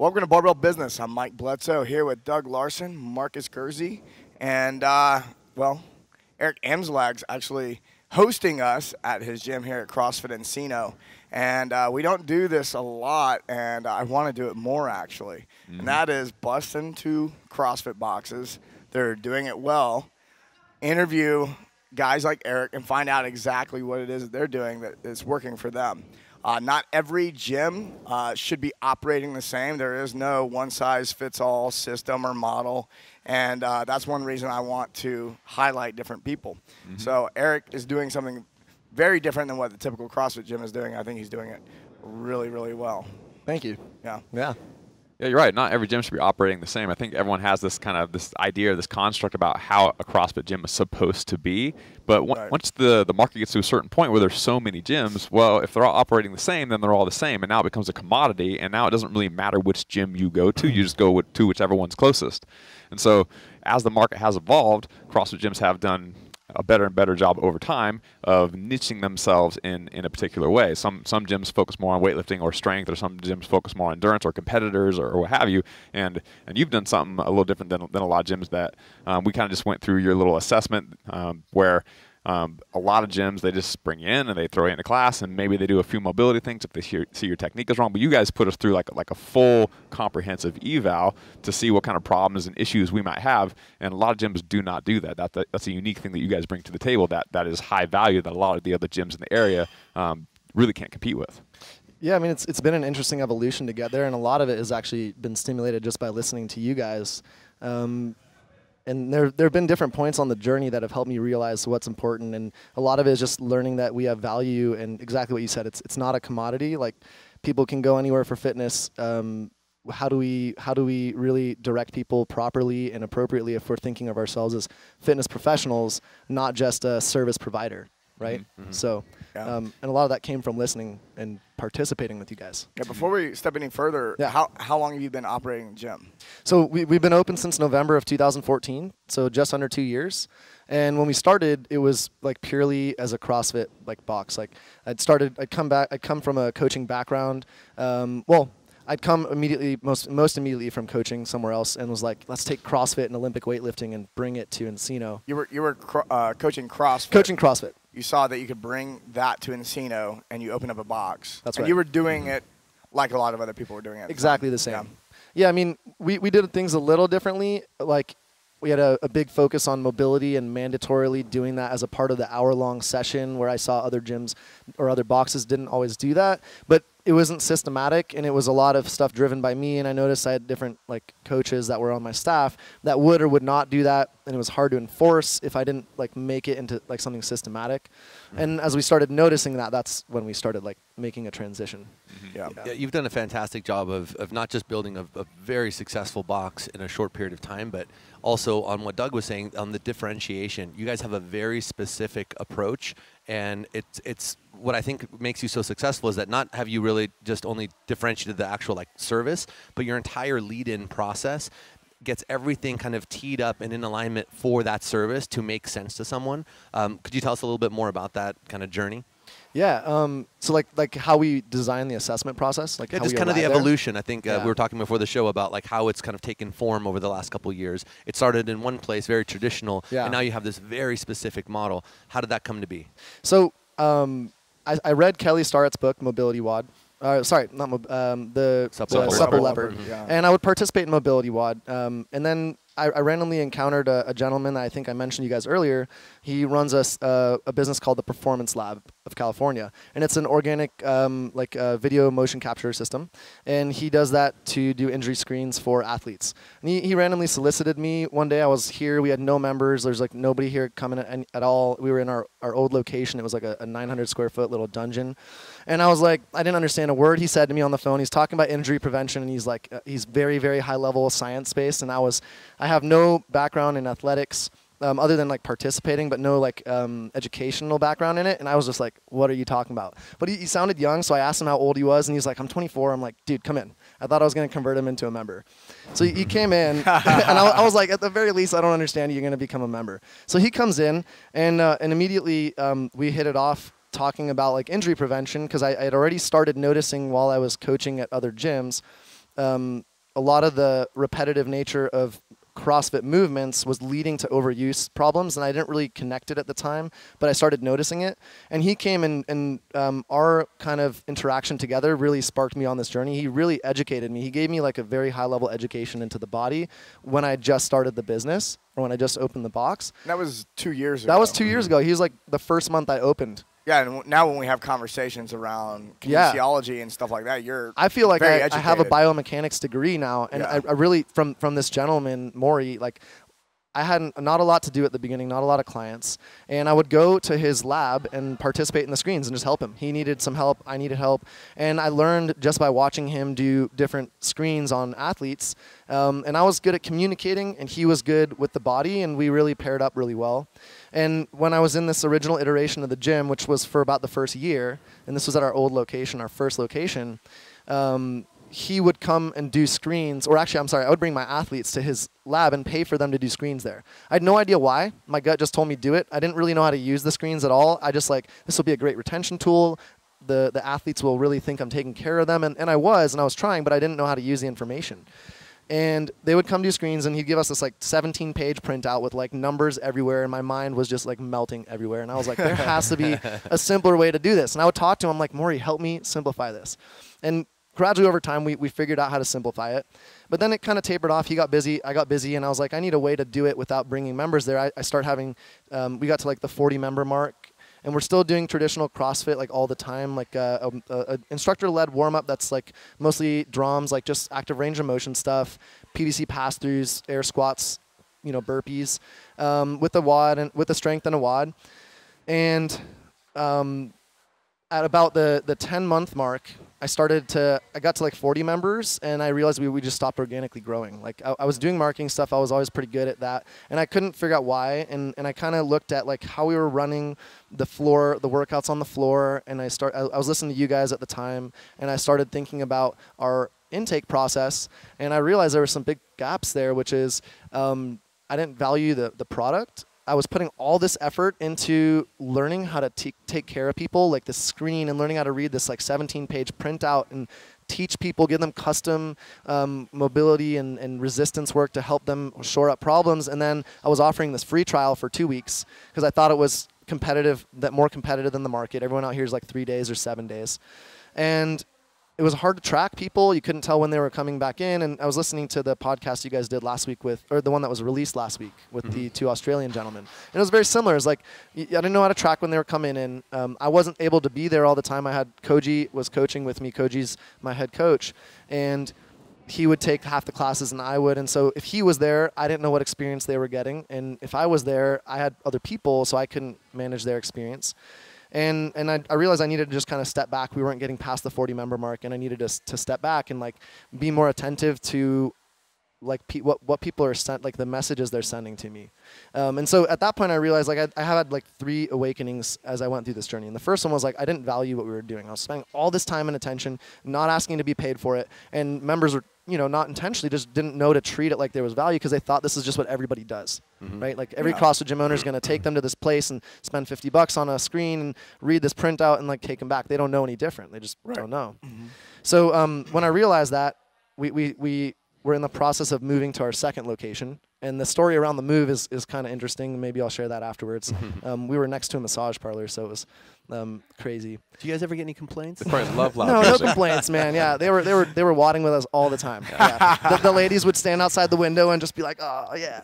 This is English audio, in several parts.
Welcome to Barbell Business. I'm Mike Bledsoe here with Doug Larson, Markus Gerszi, and, well, Eric Amzalag's actually hosting us at his gym here at CrossFit Encino. And we don't do this a lot, and I want to do it more, actually. And that is bust into CrossFit boxes. They're doing it well. Interview guys like Eric and find out exactly what it is that they're doing that is working for them. Not every gym should be operating the same. There is no one-size-fits-all system or model, and that's one reason I want to highlight different people. So Eric is doing something very different than what the typical CrossFit gym is doing. I think he's doing it really, really well. Thank you. Yeah. Yeah. Yeah, you're right. Not every gym should be operating the same. I think everyone has this kind of this idea, this construct about how a CrossFit gym is supposed to be. But once the market gets to a certain point where there's so many gyms, well, if they're all operating the same, then they're all the same. And now it becomes a commodity. And now it doesn't really matter which gym you go to. You just go to whichever one's closest. And so as the market has evolved, CrossFit gyms have done a better and better job over time of niching themselves in a particular way. Some gyms focus more on weightlifting or strength, or some gyms focus more on endurance or competitors or what have you. And you've done something a little different than a lot of gyms that we kind of just went through your little assessment where a lot of gyms, they just bring you in and they throw you into class, and maybe they do a few mobility things if they see your technique is wrong. But you guys put us through like a full comprehensive eval to see what kind of problems and issues we might have. And a lot of gyms do not do that. That's a unique thing that you guys bring to the table that is high value that a lot of the other gyms in the area really can't compete with. Yeah, I mean, it's been an interesting evolution to get there, and a lot of it has actually been stimulated just by listening to you guys. And there have been different points on the journey that have helped me realize what's important, and a lot of it is just learning that we have value, and exactly what you said, it's not a commodity. Like, people can go anywhere for fitness. How do we really direct people properly and appropriately if we're thinking of ourselves as fitness professionals, not just a service provider, right? So, and a lot of that came from listening and participating with you guys. Yeah, before we step any further, how long have you been operating the gym? So we've been open since November of 2014, so just under 2 years. And when we started, it was like purely as a CrossFit box. Like I'd come from a coaching background. I'd come immediately, most immediately from coaching somewhere else, and was like, let's take CrossFit and Olympic weightlifting and bring it to Encino. You were coaching CrossFit. Coaching CrossFit. You saw that you could bring that to Encino, and you opened up a box. That's right. And you were doing it like a lot of other people were doing it. Exactly the same. Yeah, I mean, we did things a little differently. Like, we had a big focus on mobility and mandatorily doing that as a part of the hour-long session, where I saw other gyms or other boxes didn't always do that. But it wasn't systematic, and it was a lot of stuff driven by me, and I noticed I had different coaches that were on my staff that would or would not do that, and it was hard to enforce if I didn't make it into something systematic. And as we started noticing that, that's when we started making a transition. Yeah, you've done a fantastic job of not just building a very successful box in a short period of time, but also on what Doug was saying on the differentiation. You guys have a very specific approach, and it's what I think makes you so successful is that not have you really just only differentiated the actual service, but your entire lead-in process gets everything kind of teed up and in alignment for that service to make sense to someone. Could you tell us a little bit more about that kind of journey? Yeah, so like how we design the assessment process, yeah, just kind of the evolution. I think we were talking before the show about how it's kind of taken form over the last couple of years. It started in one place, very traditional, and now you have this very specific model. How did that come to be? So I read Kelly Starrett's book, Mobility WOD. Sorry, not the Supple Leopard. And I would participate in Mobility WOD. And then I randomly encountered a gentleman that I think I mentioned you guys earlier. He runs a business called the Performance Lab of California, and it's an organic video motion capture system, and he does that to do injury screens for athletes. And he randomly solicited me one day. I was here, we had no members, there's nobody here coming at all. We were in our old location. It was a 900 square foot little dungeon, and I was I didn't understand a word he said to me on the phone. He's talking about injury prevention, and he's very, very high level science based, and I have no background in athletics other than participating, but no educational background in it. And I was just what are you talking about? But he sounded young, so I asked him how old he was, and he's like, I'm 24. I'm like, dude, come in. I thought I was going to convert him into a member. So he came in, and I was like, at the very least, I don't understand. You're going to become a member. So he comes in, and immediately we hit it off, talking about injury prevention, because I had already started noticing while I was coaching at other gyms a lot of the repetitive nature of CrossFit movements was leading to overuse problems, and I didn't really connect it at the time, but I started noticing it. And he came and our kind of interaction together really sparked me on this journey. He really educated me. He gave me like a very high-level education into the body when I just started the business, or when I just opened the box. That was 2 years ago. That was 2 years ago. He was like the first month I opened. Yeah, and now when we have conversations around kinesiology and stuff like that, I feel like very I have a biomechanics degree now, and I really, from this gentleman, Maury, like, I had not a lot to do at the beginning, not a lot of clients, and I would go to his lab and participate in the screens and just help him. He needed some help, I needed help, and I learned just by watching him do different screens on athletes, and I was good at communicating, and he was good with the body, and we really paired up really well. And when I was in this original iteration of the gym, which was for about the first year, and this was at our old location, our first location, he would come and do screens, or actually, I'm sorry, I would bring my athletes to his lab and pay for them to do screens there. I had no idea why. My gut just told me do it. I didn't really know how to use the screens at all. I just like, this will be a great retention tool. The athletes will really think I'm taking care of them. And I was trying, but I didn't know how to use the information. And they would come do screens, and he'd give us this like 17-page printout with like numbers everywhere, and my mind was just like melting everywhere. And I was like, there has to be a simpler way to do this. And I would talk to him like, Maury, help me simplify this. And gradually over time, we figured out how to simplify it. But then it kind of tapered off. He got busy, I got busy, and I was like, I need a way to do it without bringing members there. I started having, we got to like the 40-member mark, and we're still doing traditional CrossFit like all the time, like a instructor-led warm-up that's like mostly drums, like just active range of motion stuff, PVC pass-throughs, air squats, you know, burpees, with a WOD and with a strength and a WOD. And at about the 10-month mark, I got to like 40 members, and I realized we just stopped organically growing. Like I was doing marketing stuff, I was always pretty good at that, and I couldn't figure out why. And I kind of looked at like how we were running the floor, the workouts on the floor, and I was listening to you guys at the time, and I started thinking about our intake process, and I realized there were some big gaps there, which is I didn't value the product. I was putting all this effort into learning how to take care of people, like the screen, and learning how to read this like 17-page printout and teach people, give them custom mobility and resistance work to help them shore up problems. And then I was offering this free trial for 2 weeks because I thought it was more competitive than the market. Everyone out here is like 3 days or 7 days. And it was hard to track people. You couldn't tell when they were coming back in. And I was listening to the podcast you guys did last week or the one that was released last week with the 2 Australian gentlemen. And it was very similar. It was like, I didn't know how to track when they were coming in. I wasn't able to be there all the time. I had Koji was coaching with me. Koji's my head coach. And he would take half the classes and I would. And so if he was there, I didn't know what experience they were getting. And if I was there, I had other people, so I couldn't manage their experience. And I realized I needed to just kind of step back. We weren't getting past the 40-member mark, and I needed to step back and like be more attentive to like what people are like the messages they're sending to me. And so at that point I realized like I had like 3 awakenings as I went through this journey. And the first one was like I didn't value what we were doing. I was spending all this time and attention, not asking to be paid for it, and members were, you know, not intentionally, just didn't know to treat it like there was value because they thought this is just what everybody does, right? Like every CrossFit gym owner is going to take them to this place and spend $50 on a screen and read this printout and like take them back. They don't know any different. They just don't know. So when I realized that, we were in the process of moving to our second location. And the story around the move is kind of interesting. Maybe I'll share that afterwards. We were next to a massage parlor, so it was crazy. Do you guys ever get any complaints? They probably love loud No music. complaints, man. Yeah, they were wadding with us all the time. Yeah. The ladies would stand outside the window and just be like, "Oh yeah."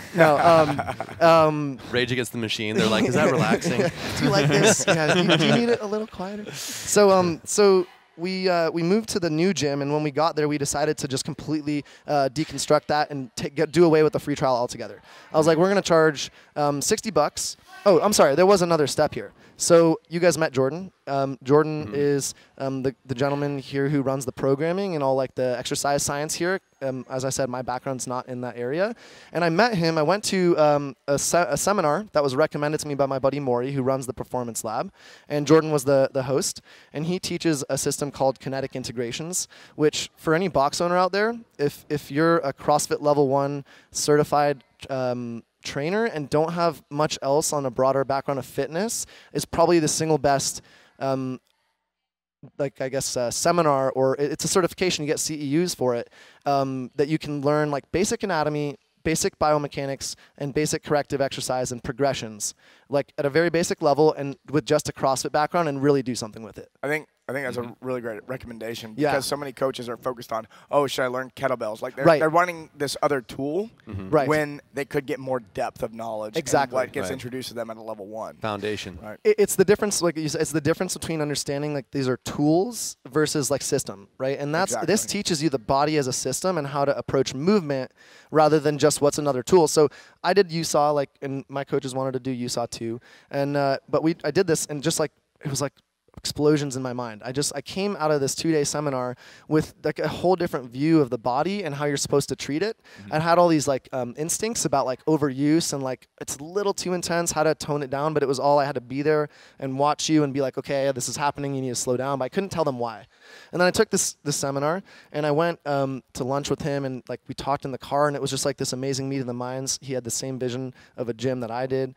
No. Rage Against the Machine. They're like, "Is that relaxing? Do you like this? Yeah. Do you need it a little quieter? So we moved to the new gym, and when we got there, we decided to just completely deconstruct that and do away with the free trial altogether. I was like, we're going to charge $60. Oh, I'm sorry. There was another step here. So you guys met Jordan. Jordan is the gentleman here who runs the programming and all like the exercise science here. As I said, my background's not in that area. And I met him. I went to a seminar that was recommended to me by my buddy Maury, who runs the Performance Lab. And Jordan was the host. And he teaches a system called kinetic integrations, which for any box owner out there, if you're a CrossFit Level 1 certified trainer and don't have much else on a broader background of fitness, is probably the single best like I guess seminar, or it's a certification. You get CEUs for it, that you can learn like basic anatomy, basic biomechanics, and basic corrective exercise and progressions, like at a very basic level and with just a CrossFit background, and really do something with it. I think that's a really great recommendation, Yeah. because so many coaches are focused on, oh, should I learn kettlebells? Like Right. they're running this other tool Right. when they could get more depth of knowledge. Exactly. And what gets Right. introduced to them at a level 1. Foundation. Right. It's the difference, like you said, it's the difference between understanding like these are tools versus like system, right? And that's this Exactly. teaches you the body as a system and how to approach movement rather than just what's another tool. So I did USAW, like, and my coaches wanted to do USAW too, and but I did this, and just like it was like explosions in my mind. I came out of this 2-day seminar with like a whole different view of the body and how you're supposed to treat it. I had all these like instincts about like overuse and like it's a little too intense, how to tone it down, but it was all I had to be there and watch you and be like, okay, this is happening, you need to slow down, but I couldn't tell them why. And then I took this seminar and I went to lunch with him, and like we talked in the car, and it was just like this amazing meet of the minds. He had the same vision of a gym that I did.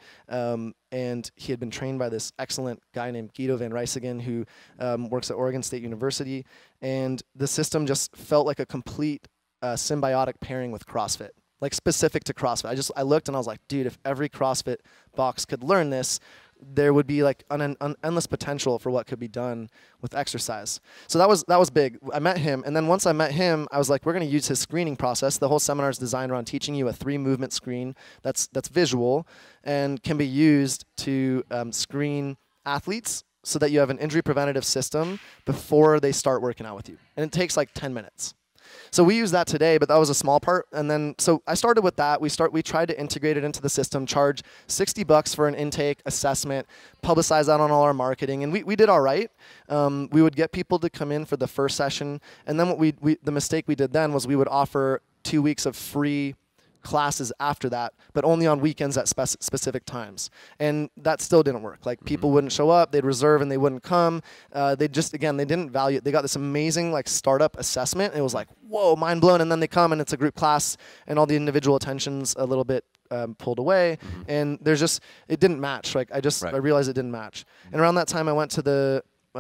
And he had been trained by this excellent guy named Guido Van Rijsingen, who works at Oregon State University. And the system just felt like a complete symbiotic pairing with CrossFit, like specific to CrossFit. I looked and I was like, dude, if every CrossFit box could learn this, there would be like an endless potential for what could be done with exercise. So that was big. I met him, and then once I met him, I was like, we're going to use his screening process. The whole seminar is designed around teaching you a 3-movement screen that's visual and can be used to screen athletes so that you have an injury preventative system before they start working out with you. And it takes like 10 minutes. So we use that today, but that was a small part. And then, so I started with that. We tried to integrate it into the system, charge $60 for an intake assessment, publicize that on all our marketing, and we did all right. We would get people to come in for the first session, and then the mistake we did then was we would offer 2 weeks of free classes after that, but only on weekends at specific times. And that still didn't work. Like people wouldn't show up, they'd reserve and they wouldn't come. They didn't value it. They got this amazing like startup assessment, and it was like, whoa, mind blown. And then they come and it's a group class and all the individual attention's a little bit pulled away, and it didn't match. Like I realized it didn't match. And around that time I went to the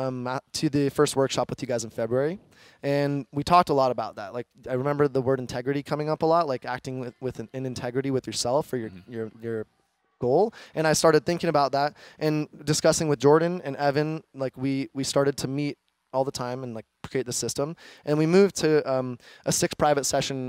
first workshop with you guys in February. And we talked a lot about that. Like I remember the word integrity coming up a lot, like acting with in integrity with yourself or your goal. And I started thinking about that and discussing with Jordan and Evan. Like we started to meet all the time and like create the system. And we moved to a 6 private session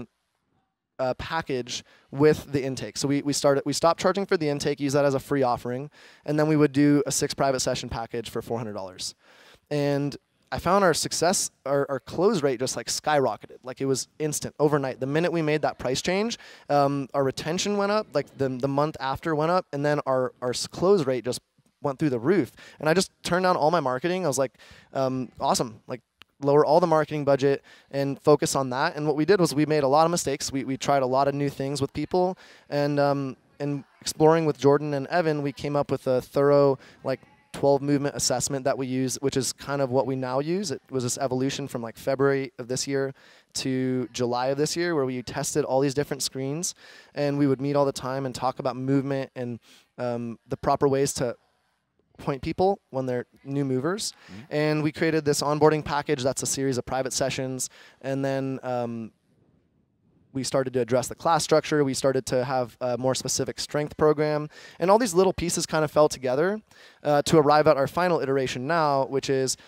package with the intake. So we stopped charging for the intake, use that as a free offering, and then we would do a 6 private session package for $400. And I found our success, our close rate just like skyrocketed. Like it was instant, overnight. The minute we made that price change, our retention went up, like the month after went up, and then our close rate just went through the roof. And I just turned down all my marketing. I was like, awesome, like lower all the marketing budget and focus on that. And what we did was we made a lot of mistakes. We tried a lot of new things with people, and exploring with Jordan and Evan, we came up with a thorough like 12 movement assessment that we use, which is kind of what we now use. It was this evolution from like February of this year to July of this year, where we tested all these different screens, and we would meet all the time and talk about movement and the proper ways to point people when they're new movers. And we created this onboarding package that's a series of private sessions, and then we started to address the class structure. We started to have a more specific strength program. And all these little pieces kind of fell together to arrive at our final iteration now, which is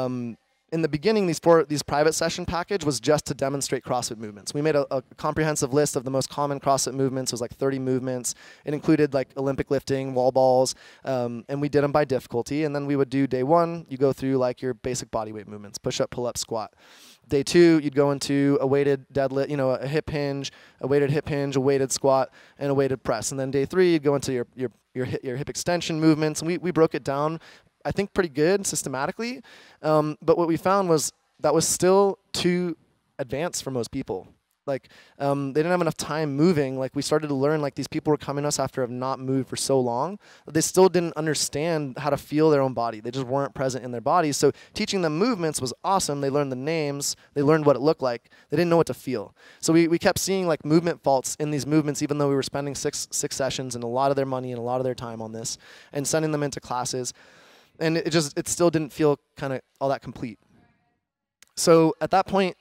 in the beginning, these private session package was just to demonstrate CrossFit movements. We made a comprehensive list of the most common CrossFit movements. It was like 30 movements. It included like Olympic lifting, wall balls, and we did them by difficulty. And then we would do day 1, you go through like your basic bodyweight movements, push up, pull up, squat. Day 2, you'd go into a weighted deadlift, a hip hinge, a weighted hip hinge, a weighted squat, and a weighted press. And then day 3, you'd go into your hip extension movements. And we broke it down, I think, pretty good systematically. But what we found was that was still too advanced for most people. Like they didn't have enough time moving. Like we started to learn, like these people were coming to us after have not moved for so long, but they still didn't understand how to feel their own body. They just weren't present in their bodies. So teaching them movements was awesome. They learned the names. They learned what it looked like. They didn't know what to feel. So we kept seeing like movement faults in these movements, even though we were spending six sessions and a lot of their money and a lot of their time on this and sending them into classes. and it still didn't feel kind of all that complete. So at that point,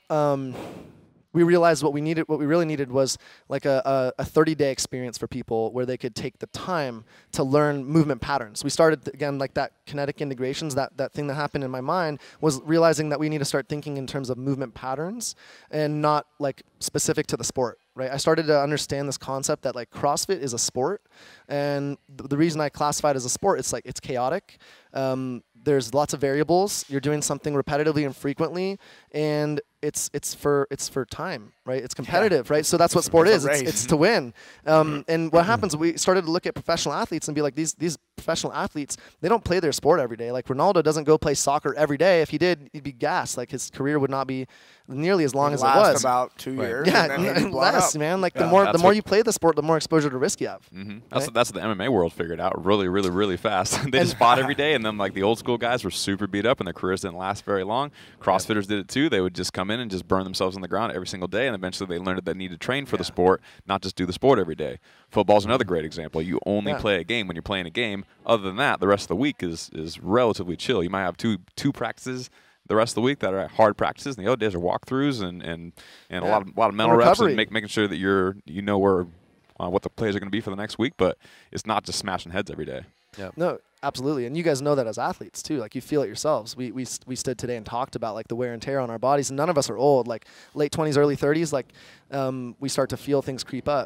we realized what we really needed was like a 30-day experience for people where they could take the time to learn movement patterns. We started, again, like that kinetic integrations, that thing that happened in my mind was realizing that we need to start thinking in terms of movement patterns and not like specific to the sport, right? I started to understand this concept that like CrossFit is a sport, and the reason I classify it as a sport, it's like it's chaotic. There's lots of variables. You're doing something repetitively and frequently, and it's for time, right? It's competitive, right? So that's what sport is. It's to win. And what happens? We started to look at professional athletes and be like, these professional athletes, they don't play their sport every day. Like Ronaldo doesn't go play soccer every day. If he did, he'd be gassed. Like his career would not be nearly as long as it was. About 2 years. Yeah, and less, man. Like the more you play the sport, the more exposure to risk you have. That's what the MMA world figured out really, really, really fast. They just fought every day, and then like the old school guys were super beat up, and their careers didn't last very long. CrossFitters did it too. They would just come in and just burn themselves on the ground every single day, and eventually they learned that they needed to train for the sport, not just do the sport every day. Football's another great example. You only play a game when you're playing a game. Other than that, the rest of the week is relatively chill. You might have two practices the rest of the week that are hard practices, and the other days are walkthroughs and a lot of mental reps and making sure that you know where what the plays are going to be for the next week. But it's not just smashing heads every day. Yeah. No, absolutely. And you guys know that as athletes too. Like you feel it yourselves. We stood today and talked about like the wear and tear on our bodies. And none of us are old. Like late 20s, early 30s. Like we start to feel things creep up.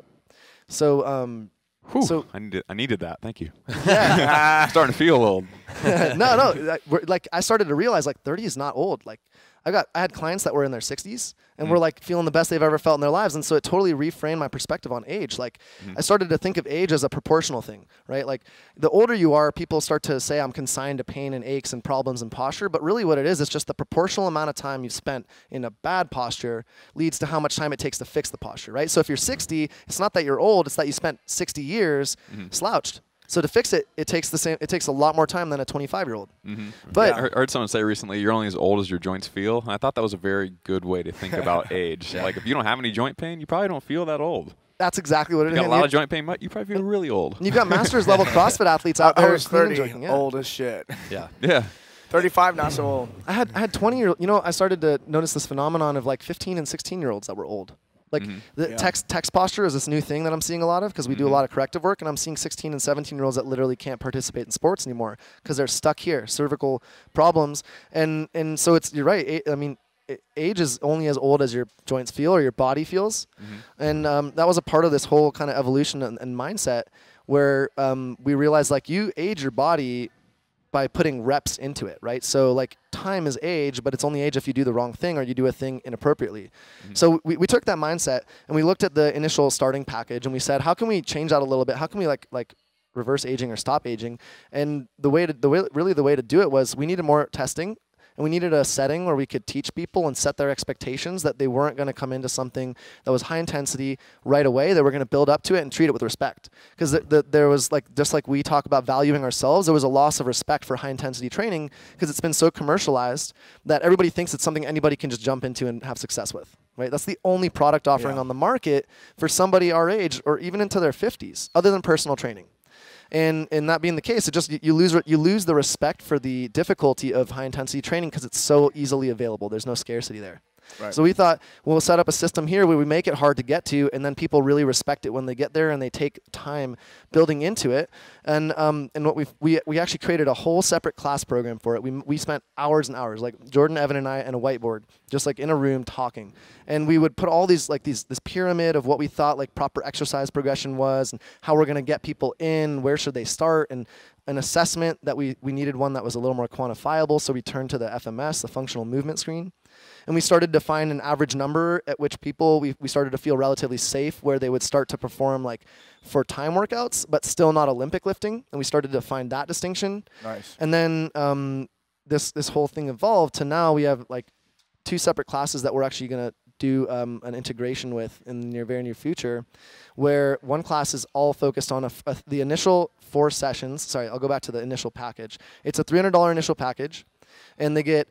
So. So I needed that. Thank you. Yeah. I'm starting to feel old. No. Like I started to realize like 30 is not old. Like I had clients that were in their 60s and were like feeling the best they've ever felt in their lives, and so it totally reframed my perspective on age. Like I started to think of age as a proportional thing, right? Like the older you are, people start to say I'm consigned to pain and aches and problems and posture, but really what it is just the proportional amount of time you've spent in a bad posture leads to how much time it takes to fix the posture, right? So if you're 60, it's not that you're old, it's that you spent 60 years slouched. So to fix it, it takes a lot more time than a 25-year-old. But I heard someone say recently, you're only as old as your joints feel. And I thought that was a very good way to think about age. Like if you don't have any joint pain, you probably don't feel that old. That's exactly what it is. You got a lot of joint pain, you probably feel really old. You've got master's level CrossFit athletes out there. I was 30, old as shit. Yeah. 35, not so old. I had 20-year-old. I started to notice this phenomenon of like 15 and 16-year-olds that were old. Like the text posture is this new thing that I'm seeing a lot of because we do a lot of corrective work, and I'm seeing 16 and 17-year-olds that literally can't participate in sports anymore because they're stuck here, cervical problems, and so you're right. I mean, age is only as old as your joints feel or your body feels, and that was a part of this whole kind of evolution and mindset where we realized like you age your body by putting reps into it, right? So like time is age, but it's only age if you do the wrong thing or you do a thing inappropriately. So we took that mindset and we looked at the initial starting package and we said, how can we change that a little bit? How can we like reverse aging or stop aging? And the way to do it was we needed more testing. And we needed a setting where we could teach people and set their expectations that they weren't going to come into something that was high intensity right away. They were going to build up to it and treat it with respect. Because there was like, just like we talk about valuing ourselves, there was a loss of respect for high intensity training because it's been so commercialized that everybody thinks it's something anybody can just jump into and have success with. Right? That's the only product offering on the market for somebody our age or even into their 50s, other than personal training. And that being the case, you lose the respect for the difficulty of high intensity training because it's so easily available. There's no scarcity there. Right. So we thought we'll set up a system here where we make it hard to get to, and then people really respect it when they get there, and they take time building into it. And what we actually created a whole separate class program for it. We spent hours and hours, like Jordan, Evan, and I, and a whiteboard, just like in a room talking. And we would put all these this pyramid of what we thought like proper exercise progression was, and how we're going to get people in, where should they start, and an assessment that we needed one that was a little more quantifiable. So we turned to the FMS, the functional movement screen. And we started to find an average number at which people, we started to feel relatively safe where they would start to perform like for time workouts, but still not Olympic lifting. And we started to find that distinction. Nice. And then this whole thing evolved to now we have like 2 separate classes that we're actually going to do an integration with in the very near future, where one class is all focused on the initial 4 sessions. Sorry, I'll go back to the initial package. It's a $300 initial package, and they get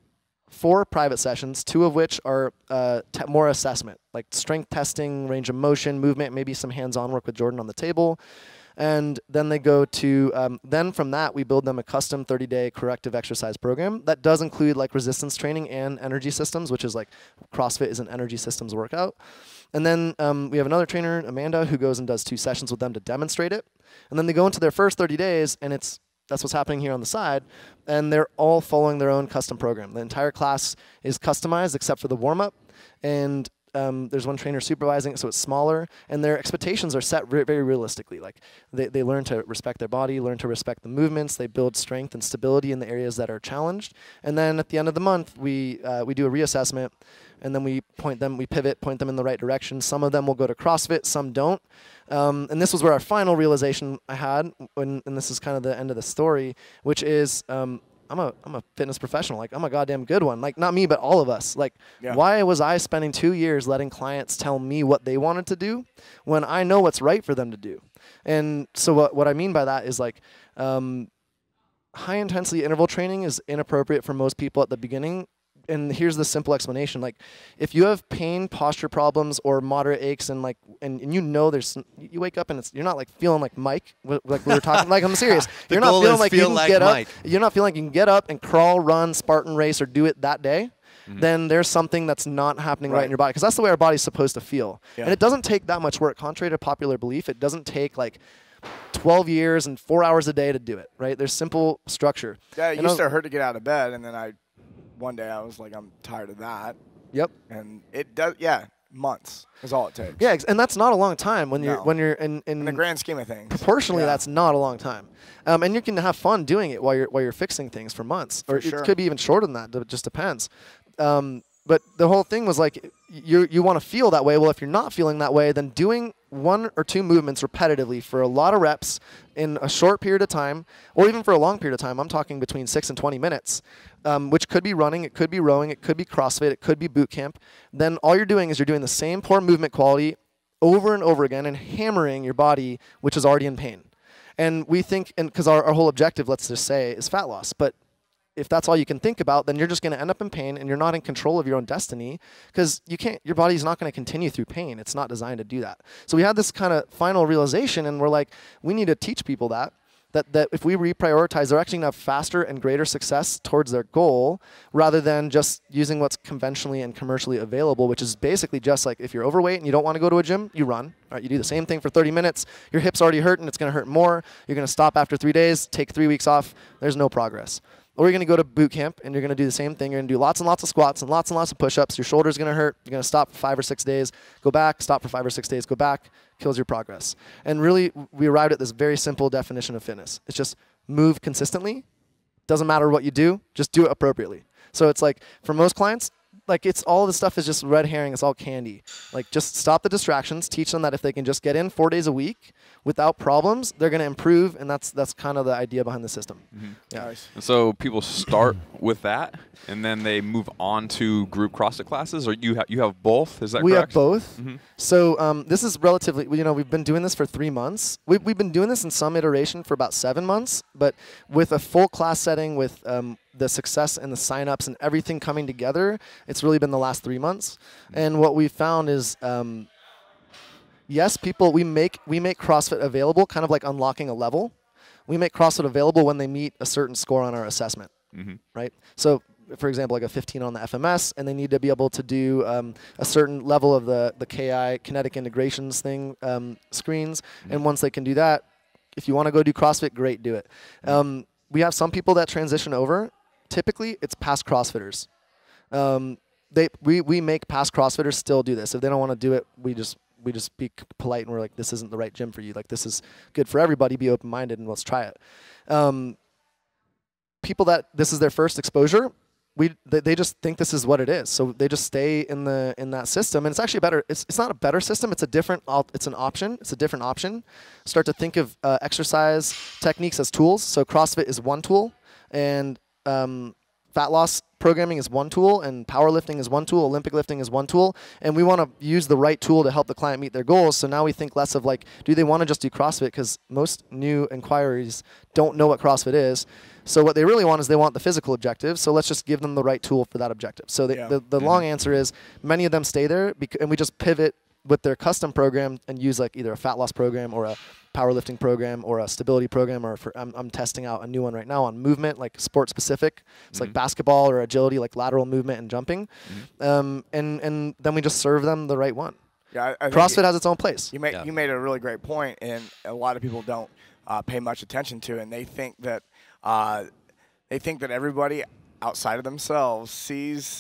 4 private sessions, 2 of which are more assessment, like strength testing, range of motion, movement, maybe some hands-on work with Jordan on the table. And then they go to, then from that, we build them a custom 30-day corrective exercise program that does include like resistance training and energy systems, which is like CrossFit is an energy systems workout. And then we have another trainer, Amanda, who goes and does 2 sessions with them to demonstrate it. And then they go into their first 30 days, and that's what's happening here on the side, and they're all following their own custom program. The entire class is customized except for the warm-up, and there's one trainer supervising it, so it's smaller, and their expectations are set very realistically. Like they learn to respect their body, learn to respect the movements, they build strength and stability in the areas that are challenged, and then at the end of the month, we do a reassessment, and then we pivot, point them in the right direction. Some of them will go to CrossFit, some don't. And this was where our final realization I had, and this is kind of the end of the story, which is I'm a fitness professional. Like, I'm a goddamn good one. Like, not me, but all of us. Like, why was I spending 2 years letting clients tell me what they wanted to do when I know what's right for them to do? And so what I mean by that is, like, high-intensity interval training is inappropriate for most people at the beginning. And here's the simple explanation. Like, if you have pain, posture problems, or moderate aches, and you know you wake up and you're not like feeling like Mike, like we were talking. Like, I'm serious. You're not feeling like you can get up. You're not feeling like you can get up and crawl, run, Spartan race, or do it that day. Then there's something that's not happening right in your body, because that's the way our body's supposed to feel. And it doesn't take that much work. Contrary to popular belief, it doesn't take like 12 years and 4 hours a day to do it. Right? There's simple structure. Yeah, it used to hurt to get out of bed, and then one day I was like, I'm tired of that. Yep. And it does, months is all it takes. Yeah, and that's not a long time when you're in the grand scheme of things. Proportionally, that's not a long time. And you can have fun doing it while you're fixing things for months, or it could be even shorter than that. It just depends. But the whole thing was like, you want to feel that way. Well, if you're not feeling that way, then doing 1 or 2 movements repetitively for a lot of reps in a short period of time, or even for a long period of time, I'm talking between 6 and 20 minutes, which could be running, it could be rowing, it could be CrossFit, it could be boot camp. Then all you're doing is you're doing the same poor movement quality over and over again and hammering your body, which is already in pain. And we think, and because our whole objective, let's just say, is fat loss, but if that's all you can think about, then you're just going to end up in pain, and you're not in control of your own destiny, because your body's not going to continue through pain. It's not designed to do that. So we had this kind of final realization, and we're like, we need to teach people that if we reprioritize, they're actually going to have faster and greater success towards their goal, rather than just using what's conventionally and commercially available, which is basically just like, if you're overweight and you don't want to go to a gym, you run. All right, you do the same thing for 30 minutes. Your hip's already hurting. It's going to hurt more. You're going to stop after 3 days, take 3 weeks off. There's no progress. Or you're going to go to boot camp, and you're going to do the same thing. You're going to do lots and lots of squats and lots of push-ups. Your shoulder's going to hurt. You're going to stop for 5 or 6 days, go back, stop for 5 or 6 days, go back, kills your progress. And really, we arrived at this very simple definition of fitness. It's just move consistently. Doesn't matter what you do, just do it appropriately. So it's like, for most clients, like, it's all this stuff is just red herring. It's all candy. Like, just stop the distractions. Teach them that if they can just get in 4 days a week without problems, they're going to improve, and that's kind of the idea behind the system. Yeah. Nice. And so people start with that, and then they move on to group CrossFit classes, or you have both? Is that correct? We have both. So this is relatively, we've been doing this for 3 months. We've been doing this in some iteration for about 7 months, but with a full class setting, with the success and the signups and everything coming together, it's really been the last 3 months. And what we found is, yes, we make CrossFit available, kind of like unlocking a level. We make CrossFit available when they meet a certain score on our assessment, right? So, for example, like a 15 on the FMS, and they need to be able to do a certain level of the KI, kinetic integrations thing, screens. And once they can do that, if you want to go do CrossFit, great, do it. We have some people that transition over. Typically, it's past CrossFitters. We make past CrossFitters still do this. If they don't want to do it, we just be polite, and we're like, this isn't the right gym for you. Like, this is good for everybody. Be open-minded, and let's try it. People that this is their first exposure, they just think this is what it is. So they just stay in that system, and it's actually better. It's not a better system. It's an option. It's a different option. Start to think of exercise techniques as tools. So CrossFit is one tool, and fat loss programming is one tool, and powerlifting is one tool, Olympic lifting is one tool, and we want to use the right tool to help the client meet their goals. So now we think less of like, do they want to just do CrossFit? Because most new inquiries don't know what CrossFit is. So what they really want is they want the physical objective. So let's just give them the right tool for that objective. So the long answer is many of them stay there, and we just pivot with their custom program and use like either a fat loss program or a powerlifting program or a stability program, or I'm testing out a new one right now on movement, like sport specific. It's like basketball or agility, like lateral movement and jumping. And then we just serve them the right one. Yeah, I CrossFit has its own place. You made a really great point, and a lot of people don't pay much attention to, and they think that everybody outside of themselves sees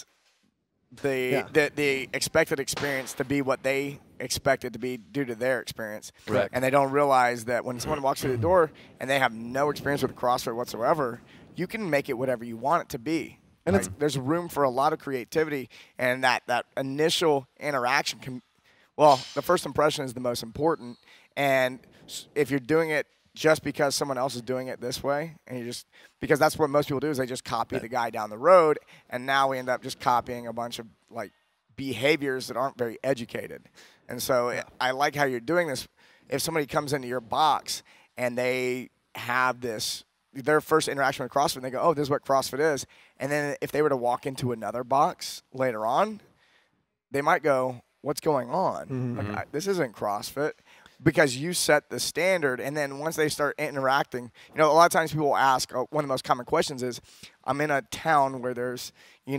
the expected experience to be what they expect it to be due to their experience. Correct. And they don't realize that when someone walks through the door and they have no experience with CrossFit whatsoever, you can make it whatever you want it to be. And there's room for a lot of creativity, and that initial interaction can, well, the first impression is the most important. And if you're doing it just because someone else is doing it this way, and because that's what most people do, is they just copy the guy down the road, and now we end up just copying a bunch of like behaviors that aren't very educated. And so I like how you're doing this. If somebody comes into your box and they have their first interaction with CrossFit, and they go, oh, this is what CrossFit is. And then if they were to walk into another box later on, they might go, what's going on? Like, this isn't CrossFit. Because you set the standard, and then once they start interacting, a lot of times people will ask, one of the most common questions is, I'm in a town where there's,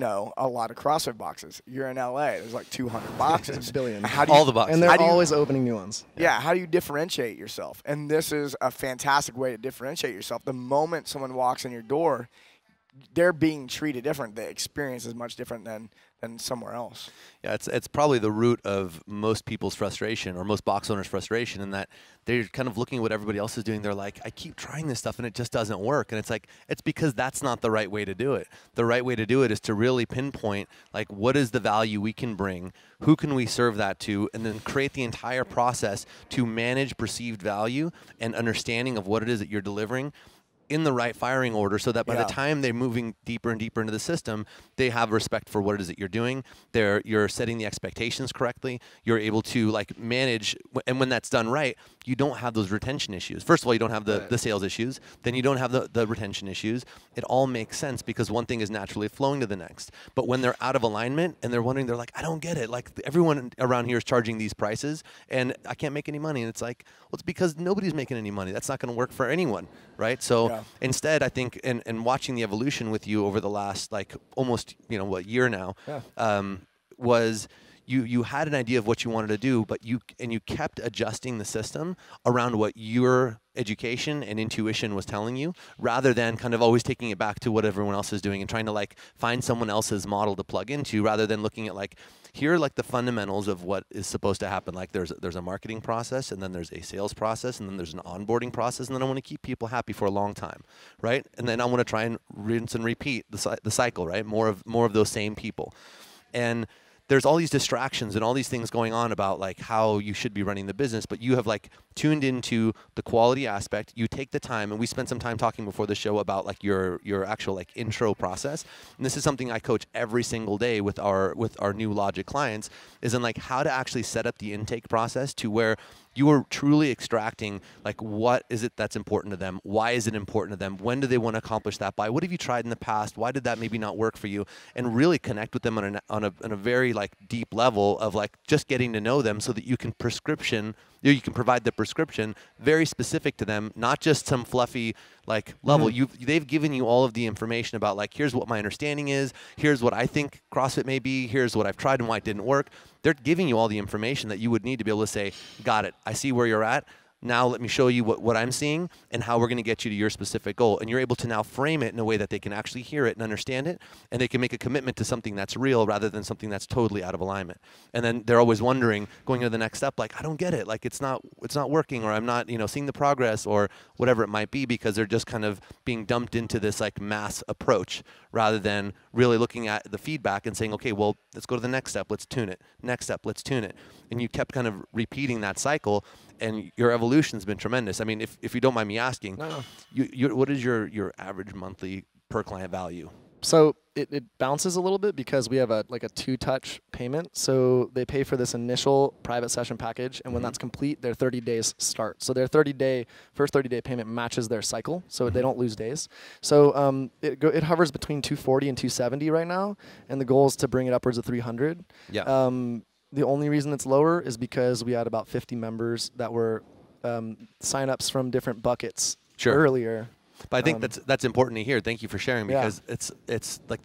a lot of CrossFit boxes. You're in LA, there's like 200 boxes. Billion. All the boxes. And they're always opening new ones. Yeah, how do you differentiate yourself? And this is a fantastic way to differentiate yourself. The moment someone walks in your door, they're being treated different. The experience is much different than somewhere else. Yeah, it's probably the root of most people's frustration, or most box owners' frustration, in that they're kind of looking at what everybody else is doing. They're like, I keep trying this stuff and it just doesn't work. And it's like, it's because that's not the right way to do it. The right way to do it is to really pinpoint, like, what is the value we can bring? Who can we serve that to? And then create the entire process to manage perceived value and understanding of what it is that you're delivering in the right firing order, so that by the time they're moving deeper and deeper into the system, they have respect for what it is that you're doing. You're setting the expectations correctly. You're able to like manage, and when that's done right, you don't have those retention issues. First of all, you don't have the sales issues. Then you don't have the retention issues. It all makes sense because one thing is naturally flowing to the next. But when they're out of alignment and they're wondering, they're like, I don't get it. Like, everyone around here is charging these prices and I can't make any money. And it's like, well, it's because nobody's making any money. That's not going to work for anyone, right? So instead, I think, and watching the evolution with you over the last like almost year now, was you had an idea of what you wanted to do, but you kept adjusting the system around what your education and intuition was telling you, rather than kind of always taking it back to what everyone else is doing and trying to like find someone else's model to plug into, rather than looking at like, here are like the fundamentals of what is supposed to happen. Like there's a marketing process, and then there's a sales process, and then there's an onboarding process, and then I want to keep people happy for a long time, right? And then I want to try and rinse and repeat the cycle, right? More of those same people. And there's all these distractions and all these things going on about like how you should be running the business, but you have like tuned into the quality aspect. You take the time, and we spent some time talking before the show about like your actual like intro process. And this is something I coach every single day with our new Logic clients, is in like how to actually set up the intake process to where you are truly extracting like, what is it that's important to them? Why is it important to them? When do they want to accomplish that by? What have you tried in the past? Why did that maybe not work for you? And really connect with them on a very like deep level of like just getting to know them, so that you can provide the prescription very specific to them, not just some fluffy like level. They've given you all of the information about like, here's what my understanding is, here's what I think CrossFit may be, here's what I've tried and why it didn't work. They're giving you all the information that you would need to be able to say, got it, I see where you're at. Now let me show you what I'm seeing and how we're going to get you to your specific goal. And you're able to now frame it in a way that they can actually hear it and understand it, and they can make a commitment to something that's real rather than something that's totally out of alignment. And then they're always wondering, going to the next step, like, I don't get it, like it's not working, or I'm not seeing the progress, or whatever it might be, because they're just kind of being dumped into this like mass approach, rather than really looking at the feedback and saying, okay, well, let's go to the next step, let's tune it. Next step, let's tune it. And you kept kind of repeating that cycle, and your evolution's been tremendous. I mean, if you don't mind me asking, what is your average monthly per client value? So it bounces a little bit because we have a 2-touch payment. So they pay for this initial private session package, and when that's complete, their 30 days start. So their first 30-day payment matches their cycle, so they don't lose days. So it hovers between 240 and 270 right now, and the goal is to bring it upwards of 300. Yeah. The only reason it's lower is because we had about 50 members that were signups from different buckets Sure. earlier. But I think that's important to hear. Thank you for sharing, because it's like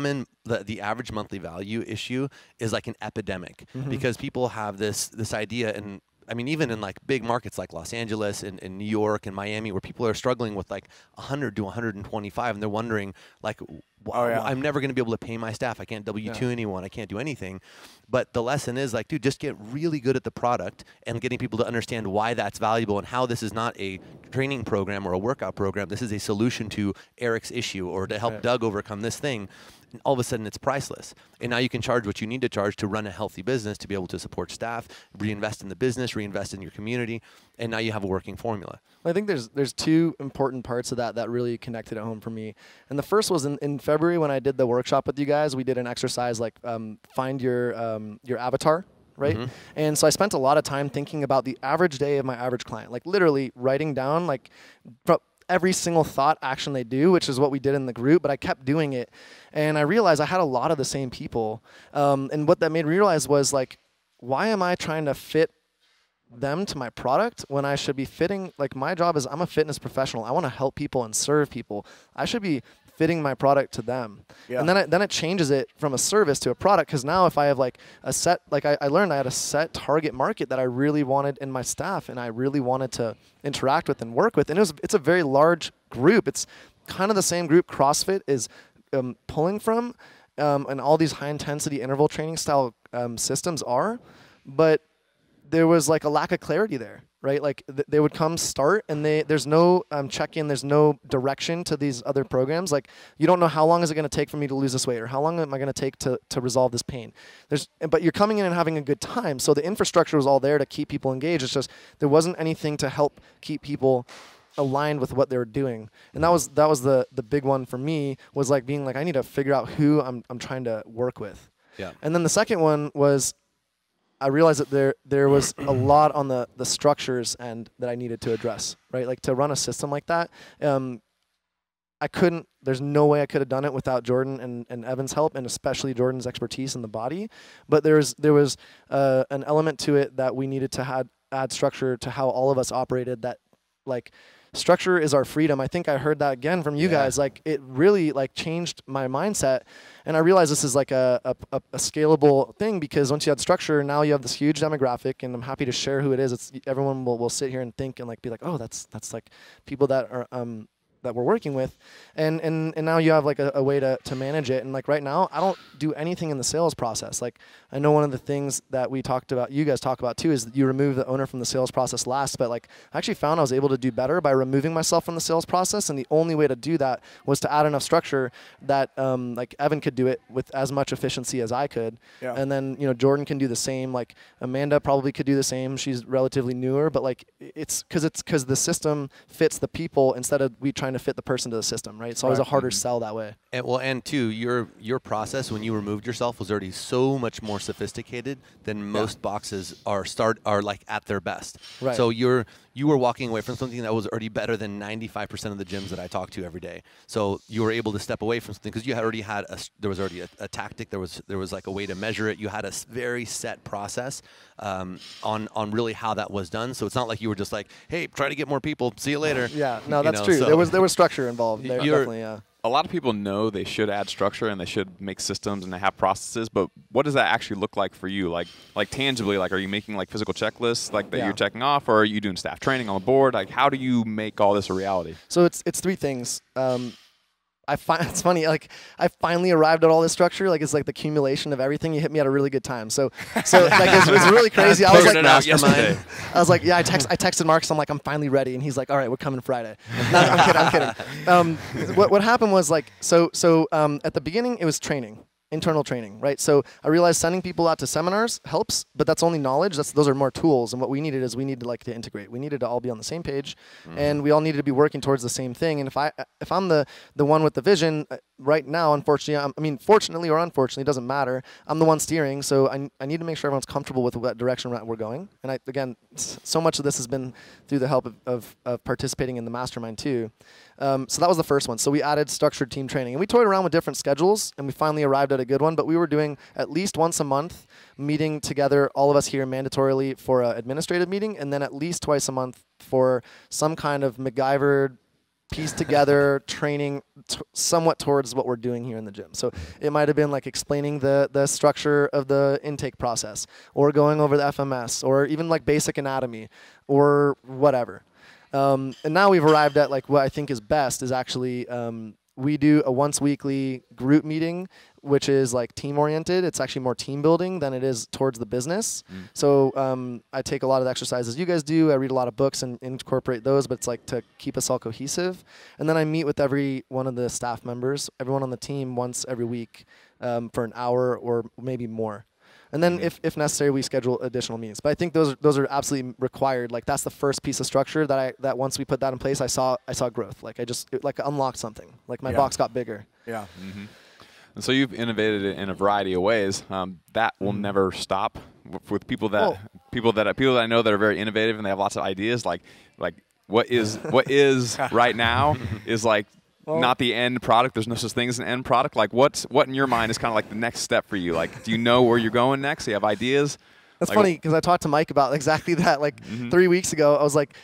the average monthly value issue is like an epidemic, because people have this idea, and I mean, even in like big markets like Los Angeles and New York and Miami, where people are struggling with like 100 to 125, and they're wondering like, I'm never going to be able to pay my staff. I can't W-2 anyone. I can't do anything. But the lesson is like, dude, just get really good at the product and getting people to understand why that's valuable and how this is not a training program or a workout program. This is a solution to Eric's issue or to help Doug overcome this thing. And all of a sudden, it's priceless. And now you can charge what you need to charge to run a healthy business, to be able to support staff, reinvest in the business, reinvest in your community, and now you have a working formula. Well, I think there's two important parts of that really connected at home for me. And the first was in February when I did the workshop with you guys. We did an exercise like find your avatar, right? And so I spent a lot of time thinking about the average day of my average client, like literally writing down like every single thought action they do, which is what we did in the group, but I kept doing it. And I realized I had a lot of the same people. And what that made me realize was like, why am I trying to fit them to my product when I should be fitting, like my job is I'm a fitness professional. I want to help people and serve people. I should be fitting my product to them. And then it changes it from a service to a product, because now if I have like a set, like I learned I had a set target market that I really wanted in my staff and I really wanted to interact with and work with. And it's a very large group. It's kind of the same group CrossFit is pulling from, and all these high intensity interval training style systems are, but there was like a lack of clarity there, right? Like they would come start and there's no check-in, there's no direction to these other programs. Like you don't know how long is it going to take for me to lose this weight, or how long am I going to take to resolve this pain. But you're coming in and having a good time. So the infrastructure was all there to keep people engaged. It's just there wasn't anything to help keep people aligned with what they were doing. And that was the big one for me, was like being like, I need to figure out who I'm trying to work with. Yeah. And then the second one was I realized that there was a lot on the structures and that I needed to address, right? Like to run a system like that, there's no way I could have done it without Jordan and Evan's help, and especially Jordan's expertise in the body. But there was an element to it that we needed to add structure to how all of us operated, that like structure is our freedom. I think I heard that again from you guys. Like it really like changed my mindset. And I realized this is like a scalable thing, because once you had structure, now you have this huge demographic, and I'm happy to share who it is. Everyone will sit here and think and like be like, oh, that's like people that are that we're working with, and now you have like a way to manage it. And like right now, I don't do anything in the sales process. Like I know one of the things that you guys talk about too, is that you remove the owner from the sales process last. But like I actually found I was able to do better by removing myself from the sales process, and the only way to do that was to add enough structure that like Evan could do it with as much efficiency as I could. Yeah. And then Jordan can do the same. Like Amanda probably could do the same. She's relatively newer, but like it's because the system fits the people instead of we trying to fit the person to the system, right? It's always a harder sell that way. And two, your process when you removed yourself was already so much more sophisticated than most boxes are like at their best. Right. So you were walking away from something that was already better than 95% of the gyms that I talk to every day. So you were able to step away from something because you had already had there was already a tactic. There was like a way to measure it. You had a very set process on really how that was done. So it's not like you were just like, hey, try to get more people. See you later. Yeah, no, that's true. So there was structure involved. There definitely, yeah. A lot of people know they should add structure and they should make systems and they have processes, but what does that actually look like for you? Like tangibly, like are you making like physical checklists like that you're checking off, or are you doing staff training on the board? Like how do you make all this a reality? So it's three things. It's funny, like I finally arrived at all this structure. Like it's like the accumulation of everything. You hit me at a really good time. So like it's really crazy. I was like, mastermind. I was like, yeah. I texted Markus. I'm like, I'm finally ready, and he's like, all right, we're coming Friday. No, I'm kidding. What happened was like, so at the beginning it was training. Internal training, right? So I realized sending people out to seminars helps, but that's only knowledge. Those are more tools. And what we needed is we needed to integrate. We needed to all be on the same page, and we all needed to be working towards the same thing. And if I'm the one with the vision right now, unfortunately, fortunately or unfortunately, it doesn't matter. I'm the one steering, so I need to make sure everyone's comfortable with what direction we're going. And again, so much of this has been through the help of participating in the mastermind too. So that was the first one. So we added structured team training, and we toyed around with different schedules, and we finally arrived at a good one. But we were doing at least once a month, meeting together, all of us here mandatorily for an administrative meeting, and then at least twice a month for some kind of MacGyver piece together training somewhat towards what we're doing here in the gym. So it might have been like explaining the structure of the intake process, or going over the FMS, or even like basic anatomy, or whatever. And now we've arrived at like what I think is best is actually we do a once weekly group meeting, which is like team oriented. It's actually more team building than it is towards the business. So I take a lot of the exercises you guys do. I read a lot of books and incorporate those, but it's like to keep us all cohesive. And then I meet with every one of the staff members, everyone on the team once every week for an hour or maybe more. And then if necessary, we schedule additional meetings. But I think those are absolutely required. Like that's the first piece of structure that once we put that in place, I saw growth. Like it unlocked something. Like my box got bigger. Yeah. And so you've innovated it in a variety of ways. That will never stop with people that I know that are very innovative and they have lots of ideas. Like what is right now is like not the end product. There's no such thing as an end product. Like what in your mind is kind of like the next step for you? Like, do you know where you're going next? Do you have ideas? That's funny because I talked to Mike about exactly that. Like 3 weeks ago, I was like,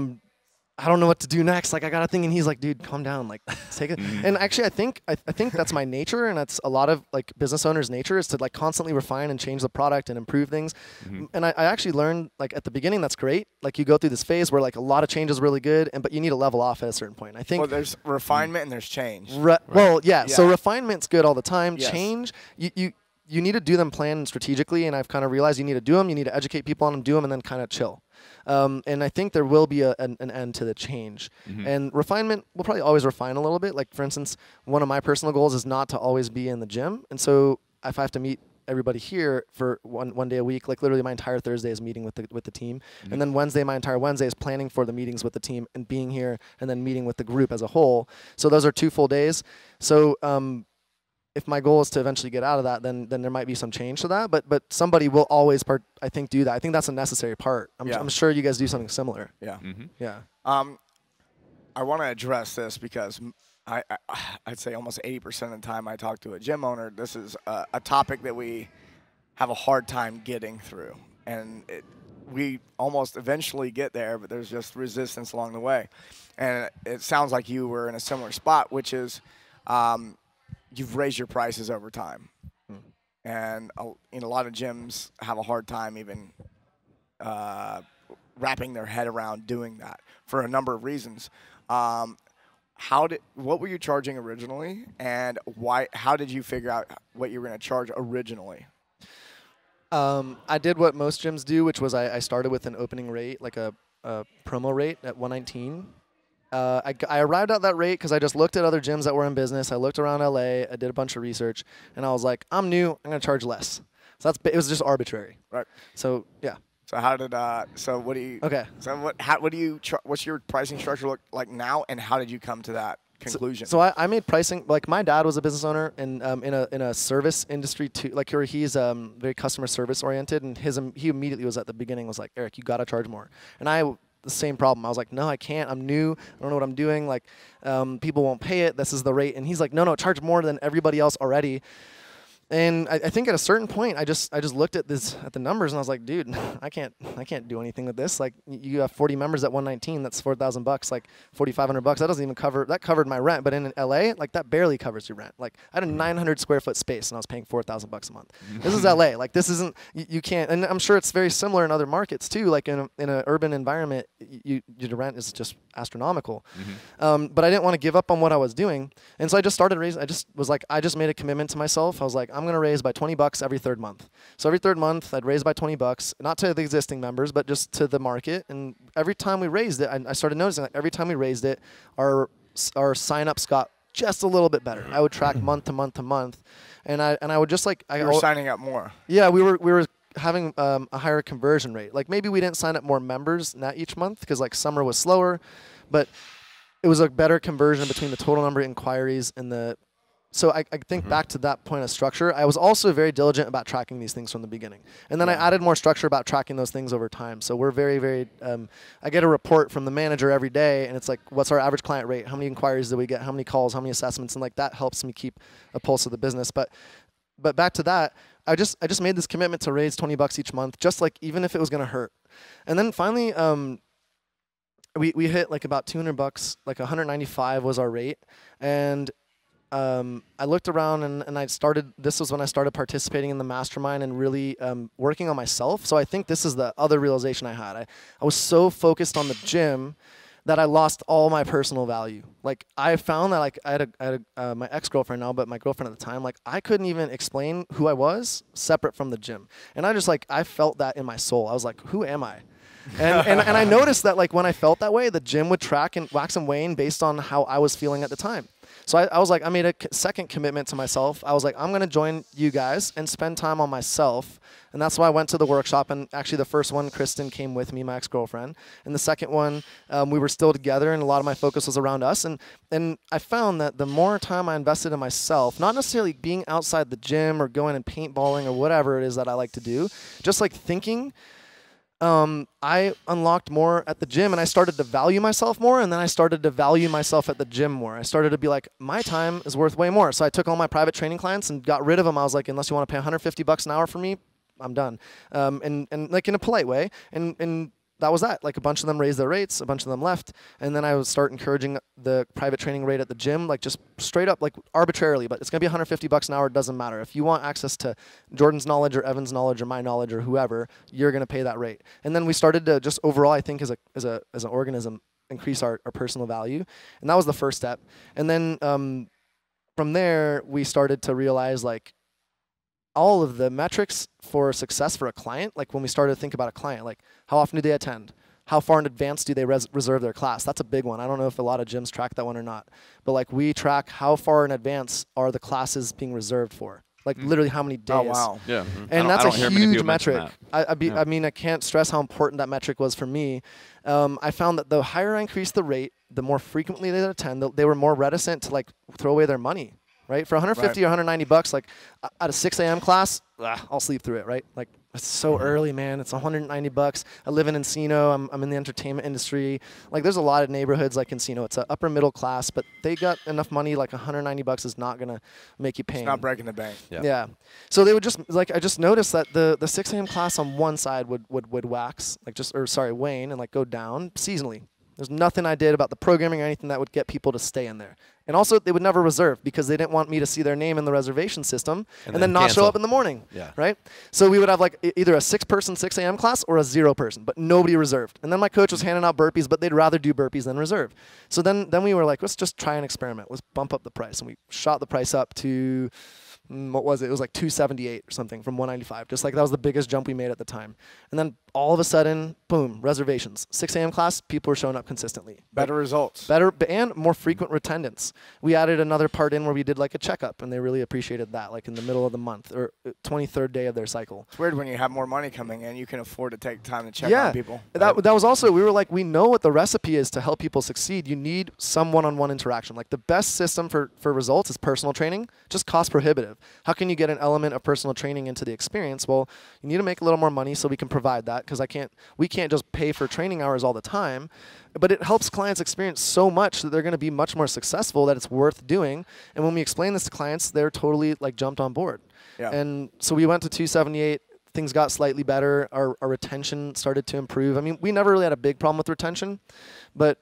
I don't know what to do next. Like I got a thing, and he's like, dude, calm down. Like take it. And actually, I think that's my nature, and that's a lot of like business owners' nature is to like constantly refine and change the product and improve things. And I actually learned like at the beginning that's great. Like you go through this phase where like a lot of change is really good, but you need to level off at a certain point. I think. Well, there's refinement and there's change. Well, yeah. So refinement's good all the time. Yes. Change, you need to do them planned strategically, and I've kind of realized you need to do them. You need to educate people on them, do them, and then kind of chill. And I think there will be an end to the change. And refinement, we'll probably always refine a little bit. Like, for instance, one of my personal goals is not to always be in the gym. And so if I have to meet everybody here for one day a week, like literally my entire Thursday is meeting with the team. And then my entire Wednesday is planning for the meetings with the team and being here and then meeting with the group as a whole. So those are 2 full days. So if my goal is to eventually get out of that, then there might be some change to that. But somebody will always, I think, do that. I think that's a necessary part. I'm sure you guys do something similar. Yeah. Yeah. I want to address this because I'd say almost 80% of the time I talk to a gym owner, this is a topic that we have a hard time getting through. And we almost eventually get there, but there's just resistance along the way. And it sounds like you were in a similar spot, which is you've raised your prices over time. And a lot of gyms have a hard time even wrapping their head around doing that for a number of reasons. What were you charging originally, and how did you figure out what you were going to charge originally? I did what most gyms do, which was I started with an opening rate, like a promo rate at $119. I arrived at that rate because I just looked at other gyms that were in business. I looked around LA. I did a bunch of research, and I was like, I'm new. I'm going to charge less. So it was just arbitrary. Right. So yeah. So how did so what do you? Okay. So what's your pricing structure look like now, and how did you come to that conclusion? So I made pricing, like my dad was a business owner in a service industry too. Like he's very customer service oriented, and he immediately was at the beginning was like, Eric, you got to charge more. And the same problem. I was like, no, I can't. I'm new. I don't know what I'm doing. Like, people won't pay it. This is the rate. And he's like, no, charge more than everybody else already. And I think at a certain point, I just looked at the numbers and I was like, dude, I can't do anything with this. Like, you have 40 members at 119, that's $4,000. Like $4,500, that doesn't even covered my rent. But in LA, like that barely covers your rent. Like I had a 900 square foot space and I was paying $4,000 a month. This is LA. Like this isn't, you can't. And I'm sure it's very similar in other markets too. Like in an urban environment, your rent is just astronomical. But I didn't want to give up on what I was doing, and so I just started raising. I just made a commitment to myself. I was like, I'm going to raise by $20 every third month. So every third month, I'd raise by $20, not to the existing members, but just to the market. And every time we raised it, I started noticing that every time we raised it, our sign-ups got just a little bit better. I would track month to month to month, and I would just like you were signing up more. Yeah, we were having a higher conversion rate. Like maybe we didn't sign up more members not each month because like summer was slower, but it was a better conversion between the total number of inquiries and the. So I think back to that point of structure. I was also very diligent about tracking these things from the beginning. And then I added more structure about tracking those things over time. So we're very, very, I get a report from the manager every day, and it's like, what's our average client rate? How many inquiries do we get? How many calls? How many assessments? And like that helps me keep a pulse of the business. But back to that, I just made this commitment to raise $20 each month, just like even if it was going to hurt. And then finally, we hit like about $200, like 195 was our rate, and I looked around and I started. This was when I started participating in the mastermind and really working on myself. So I think this is the other realization I had. I was so focused on the gym that I lost all my personal value. Like I found that like I had my ex-girlfriend now, but my girlfriend at the time, like I couldn't even explain who I was separate from the gym. And I just like, I felt that in my soul. I was like, who am I? And I noticed that like when I felt that way, the gym would track and wax and wane based on how I was feeling at the time. So I was like, I made a second commitment to myself. I was like, I'm going to join you guys and spend time on myself. And that's why I went to the workshop. And actually the first one, Kristen came with me, my ex-girlfriend. And the second one, we were still together and a lot of my focus was around us. And I found that the more time I invested in myself, not necessarily being outside the gym or going and paintballing or whatever it is that I like to do, just like thinking, I unlocked more at the gym and I started to value myself more, and then I started to value myself at the gym more. I started to be like, my time is worth way more. So I took all my private training clients and got rid of them. I was like, unless you want to pay $150 an hour for me, I'm done. And like in a polite way. And that was that. Like a bunch of them raised their rates, a bunch of them left, and then I would start encouraging the private training rate at the gym, like just straight up, like arbitrarily, but it's gonna be $150 an hour. It doesn't matter. If you want access to Jordan's knowledge or Evan's knowledge or my knowledge or whoever, you're gonna pay that rate. And then we started to just overall, I think as an organism, increase our personal value, and that was the first step. And then from there, we started to realize like all of the metrics for success for a client, like when we started to think about a client, like how often do they attend? How far in advance do they reserve their class? That's a big one. I don't know if a lot of gyms track that one or not. But like we track how far in advance are the classes being reserved for. Like literally how many days. Oh, wow. Yeah. And that's a huge metric. I mean, I can't stress how important that metric was for me. I found that the higher I increased the rate, the more frequently they attend, they were more reticent to like throw away their money. Right? For 150 or 190 bucks, like at a 6 a.m. class, I'll sleep through it, right? Like it's so early, man. It's 190 bucks. I live in Encino. I'm in the entertainment industry. Like there's a lot of neighborhoods like Encino. It's an upper middle class, but they got enough money. Like 190 bucks is not gonna make you pay. It's not breaking the bank. Yeah. So they would just like, I just noticed that the 6 a.m. class on one side would wax, like wane and like go down seasonally. There's nothing I did about the programming or anything that would get people to stay in there. And also, they would never reserve because they didn't want me to see their name in the reservation system and then not show up in the morning. Yeah. Right? So we would have like either a 6-person 6 a.m. class or a 0-person, but nobody reserved. And then my coach was handing out burpees, but they'd rather do burpees than reserve. So then we were like, let's just try an experiment. Let's bump up the price. And we shot the price up to, what was it? It was like $278 or something from $195. Just like that was the biggest jump we made at the time. And then all of a sudden, boom, reservations. 6 a.m. class, people were showing up consistently. Better results. Better and more frequent attendance. We added another part in where we did like a checkup, and they really appreciated that, like in the middle of the month or 23rd day of their cycle. It's weird when you have more money coming in, you can afford to take time to check on people. That was also, we were like, we know what the recipe is to help people succeed. You need some one-on-one interaction. Like the best system for results is personal training, just cost prohibitive. How can you get an element of personal training into the experience? Well, you need to make a little more money so we can provide that, because we can't just pay for training hours all the time, but it helps clients experience so much that they're going to be much more successful, that it's worth doing. And when we explain this to clients, they're totally like jumped on board. Yeah. And so we went to 278. Things got slightly better. Our retention started to improve. I mean, we never really had a big problem with retention, but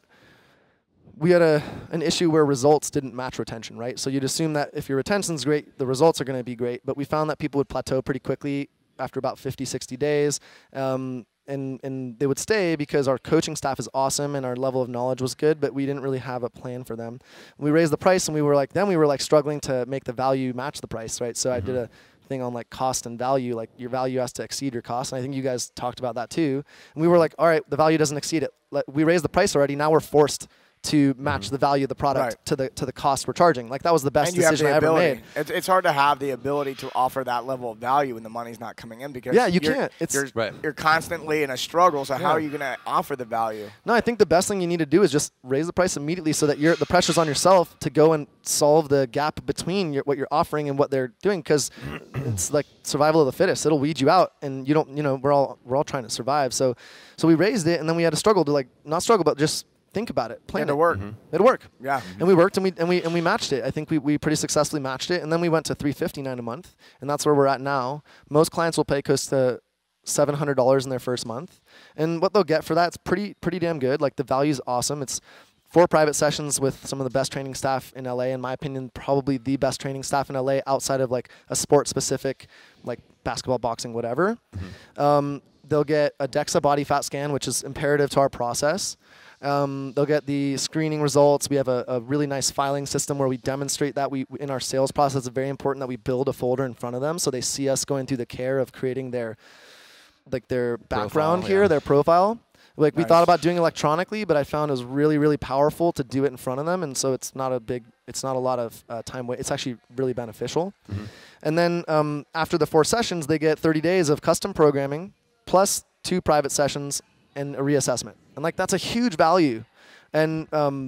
we had an issue where results didn't match retention, right? So you'd assume that if your retention's great, the results are going to be great, but we found that people would plateau pretty quickly after about 50, 60 days. And they would stay because our coaching staff is awesome and our level of knowledge was good, but we didn't really have a plan for them. We raised the price and we were like struggling to make the value match the price, right? So I did a thing on like cost and value, like your value has to exceed your cost. And I think you guys talked about that too. And we were like, all right, the value doesn't exceed it. We raised the price already. Now we're forced to match the value of the product to the cost we're charging. Like that was the best decision I ever made. It's hard to have the ability to offer that level of value when the money's not coming in, because you can't. You're constantly in a struggle. So how are you going to offer the value? No, I think the best thing you need to do is just raise the price immediately so that the pressure's on yourself to go and solve the gap between what you're offering and what they're doing, because it's like survival of the fittest. It'll weed you out, and we're all trying to survive. So we raised it, and then we had to struggle to not struggle, but just think about it. Plan it. It'll work. It'll work. Yeah. And we worked, and we matched it. I think we pretty successfully matched it, and then we went to $359 a month, and that's where we're at now. Most clients will pay close to $700 in their first month. And what they'll get for that is pretty damn good. Like the value's awesome. It's 4 private sessions with some of the best training staff in LA. In my opinion, probably the best training staff in LA outside of like a sport specific, like basketball, boxing, whatever. They'll get a DEXA body fat scan, which is imperative to our process. They'll get the screening results. We have a really nice filing system where we demonstrate that. In our sales process, it's very important that we build a folder in front of them so they see us going through the care of creating their background here, their profile. Like we thought about doing electronically, but I found it was really, really powerful to do it in front of them. And so it's not a lot of time waste. It's actually really beneficial. And then after the 4 sessions, they get 30 days of custom programming plus 2 private sessions and a reassessment. And like that's a huge value. And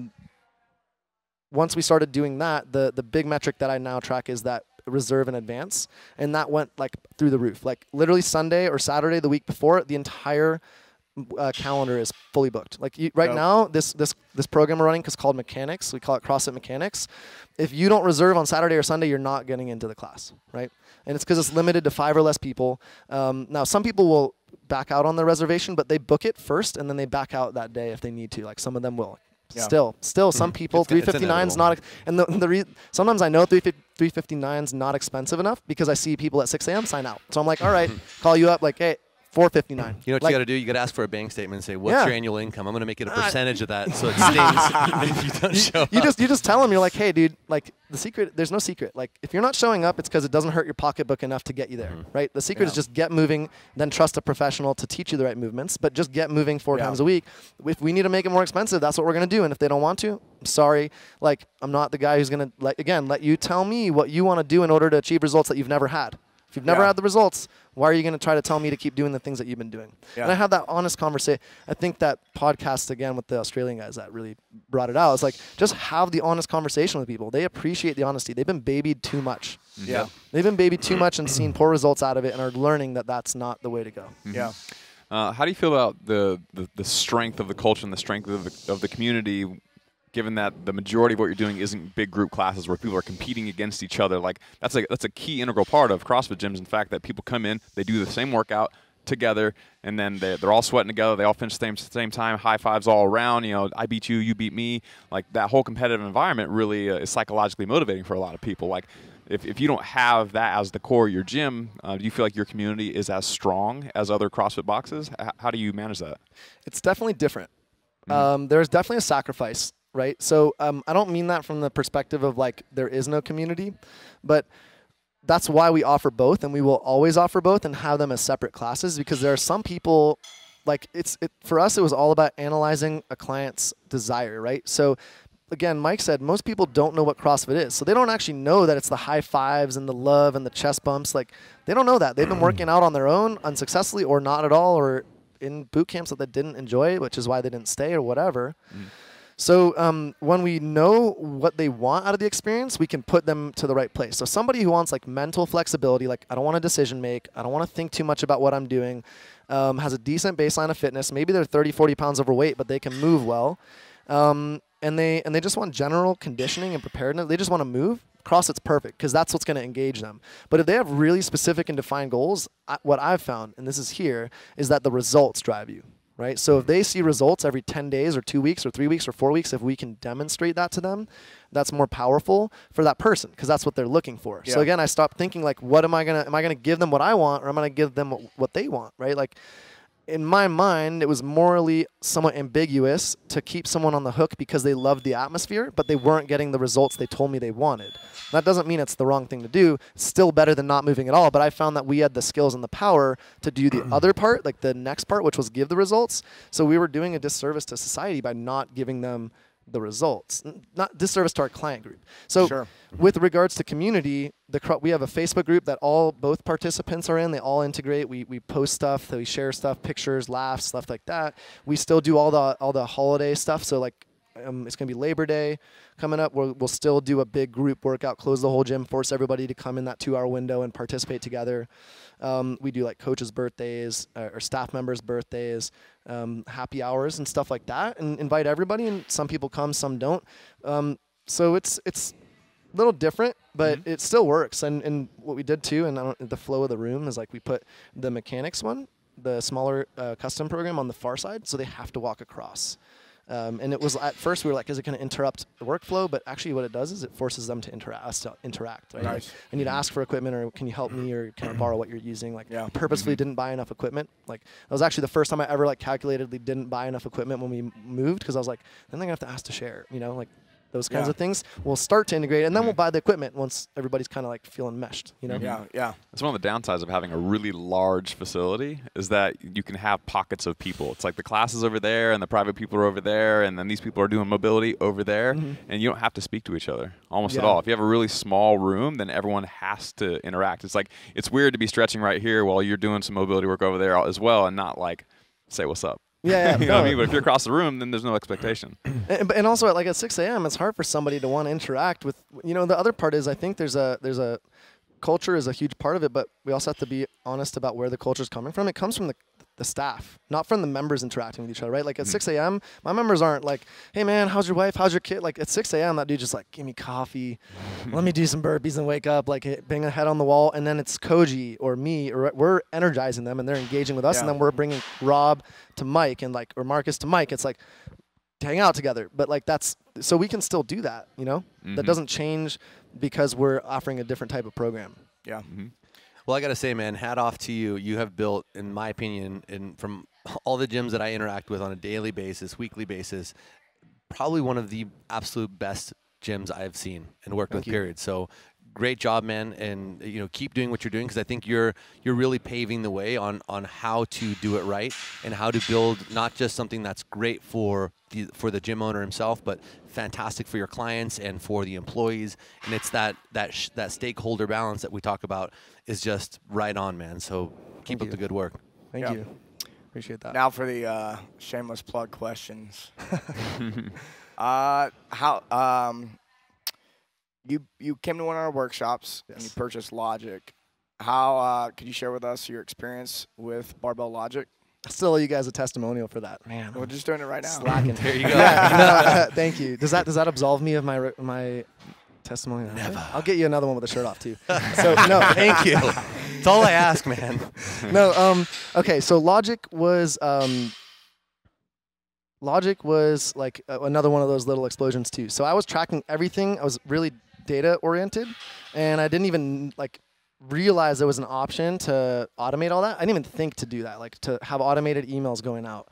once we started doing that, the big metric that I now track is that reserve in advance. And that went like through the roof. Like literally Sunday or Saturday the week before, the entire calendar is fully booked. Like right now, this program we're running is called Mechanics. We call it CrossFit Mechanics. If you don't reserve on Saturday or Sunday, you're not getting into the class, right? And it's because it's limited to 5 or less people. Now, some people will back out on their reservation, but they book it first and then they back out that day if they need to. Like some of them will. Still, some people 359 is not. And sometimes I know 359 is not expensive enough because I see people at 6 a.m. sign out. So I'm like, all right, call you up. Like, hey. $459. You know what you got to do? You got to ask for a bank statement and say, "What's your annual income? I'm going to make it a percentage of that, so it stings if you don't show up." You just tell them, you're like, "Hey, dude, like the secret. There's no secret. Like if you're not showing up, it's because it doesn't hurt your pocketbook enough to get you there, right? The secret is just get moving, then trust a professional to teach you the right movements, but just get moving 4 times a week. If we need to make it more expensive, that's what we're going to do. And if they don't want to, I'm sorry. Like I'm not the guy who's going to let you tell me what you want to do in order to achieve results that you've never had. If you've never had the results, why are you going to try to tell me to keep doing the things that you've been doing? And I had that honest conversation. I think that podcast, again, with the Australian guys that really brought it out. It's like, just have the honest conversation with people. They appreciate the honesty. They've been babied too much. They've been babied too much and seen poor results out of it and are learning that that's not the way to go. How do you feel about the strength of the culture and the strength of the community, given that the majority of what you're doing isn't big group classes where people are competing against each other? Like that's a key integral part of CrossFit gyms. In fact, that people come in, they do the same workout together, and then they're all sweating together. They all finish at the same time, high fives all around. You know, I beat you, you beat me. Like that whole competitive environment really is psychologically motivating for a lot of people. Like if you don't have that as the core of your gym, do you feel like your community is as strong as other CrossFit boxes? How do you manage that? It's definitely different. There's definitely a sacrifice. Right. So I don't mean that from the perspective of like there is no community, but that's why we offer both, and we will always offer both and have them as separate classes, because there are some people like for us, it was all about analyzing a client's desire. Right. So again, Mike said most people don't know what CrossFit is. So they don't actually know that it's the high fives and the love and the chest bumps. Like they don't know that. They've been working out on their own unsuccessfully or not at all, or in boot camps that they didn't enjoy, which is why they didn't stay or whatever. So when we know what they want out of the experience, we can put them to the right place. So somebody who wants like mental flexibility, like I don't want to decision make, I don't want to think too much about what I'm doing, has a decent baseline of fitness. Maybe they're 30, 40 pounds overweight, but they can move well. And they just want general conditioning and preparedness. They just want to move. CrossFit's perfect because that's what's going to engage them. But if they have really specific and defined goals, what I've found, and this is here, is that the results drive you. Right? So if they see results every 10 days or 2 weeks or 3 weeks or 4 weeks, if we can demonstrate that to them, that's more powerful for that person because that's what they're looking for. So again, I stopped thinking like, am I gonna give them what I want, or am I gonna give them what they want? Right? Like in my mind, it was morally somewhat ambiguous to keep someone on the hook because they loved the atmosphere, but they weren't getting the results they told me they wanted. That doesn't mean it's the wrong thing to do. It's still better than not moving at all, but I found that we had the skills and the power to do the other part, like the next part, which was give the results. So we were doing a disservice to society by not giving them the results, not disservice to our client group. So with regards to community, we have a Facebook group that both participants are in. They all integrate. We post stuff, we share stuff, pictures, laughs, stuff like that. We still do all the holiday stuff. So like it's going to be Labor Day coming up. We'll still do a big group workout, close the whole gym, force everybody to come in that 2-hour window and participate together. We do like coaches' birthdays or staff members' birthdays, happy hours and stuff like that, and invite everybody. And some people come, some don't. So it's a little different, but it still works. And what we did too, and the flow of the room is like we put the mechanics one. the smaller custom program on the far side, so they have to walk across. And it was at first we were like, is it going to interrupt the workflow? But actually, what it does is it forces them to interact. Right? Nice. Like, I need to ask for equipment, or can you help me, or can I borrow what you're using? Like, purposefully didn't buy enough equipment. Like, that was actually the first time I ever like calculatedly didn't buy enough equipment when we moved, because I was like, then they're gonna have to ask to share. You know, like. Those kinds of things. We'll start to integrate, and then we'll buy the equipment once everybody's kind of like feeling meshed, you know? Yeah. That's one of the downsides of having a really large facility is that you can have pockets of people. It's like the classes over there and the private people are over there, and then these people are doing mobility over there, and you don't have to speak to each other almost at all. If you have a really small room, then everyone has to interact. It's like, it's weird to be stretching right here while you're doing some mobility work over there as well, and not like, say what's up. Yeah, you know what I mean? But if you're across the room, then there's no expectation. And also, like at 6 a.m., it's hard for somebody to want to interact with. You know, the other part is I think there's a culture is a huge part of it, but we also have to be honest about where the culture is coming from. It comes from the staff, not from the members interacting with each other, right? Like at 6 a.m., my members aren't like, hey man, how's your wife? How's your kid? Like at 6 a.m., that dude just like, give me coffee, let me do some burpees and wake up, like bang a head on the wall. And then it's Koji or me, or we're energizing them and they're engaging with us. And then we're bringing Rob to Mike and like, or Markus to Mike. It's like, hang out together. But like that's, so we can still do that, you know? That doesn't change because we're offering a different type of program. Yeah. Well, I got to say, man, hat off to you. You have built, in my opinion, and from all the gyms that I interact with on a daily basis, weekly basis, probably one of the absolute best gyms I've seen and worked with, period. So great job, man, and you know, keep doing what you're doing, because I think you're really paving the way on how to do it right and how to build not just something that's great for the gym owner himself, but fantastic for your clients and for the employees. And it's that stakeholder balance that we talk about is just right on, man. So keep up the good work. Thank you. Appreciate that. Now for the shameless plug questions. You came to one of our workshops and you purchased Logic. How could you share with us your experience with Barbell Logic? I still owe you guys a testimonial for that. Man, we're just doing it right now. Slacking. There you go. Thank you. Does that absolve me of my testimonial? Never. I'll get you another one with a shirt off too. So no, thank you. That's all I ask, man. No. Okay. So Logic was like another one of those little explosions too. So I was tracking everything. I was really data oriented, and I didn't even like realize there was an option to automate all that. I didn't even think to do that, like to have automated emails going out.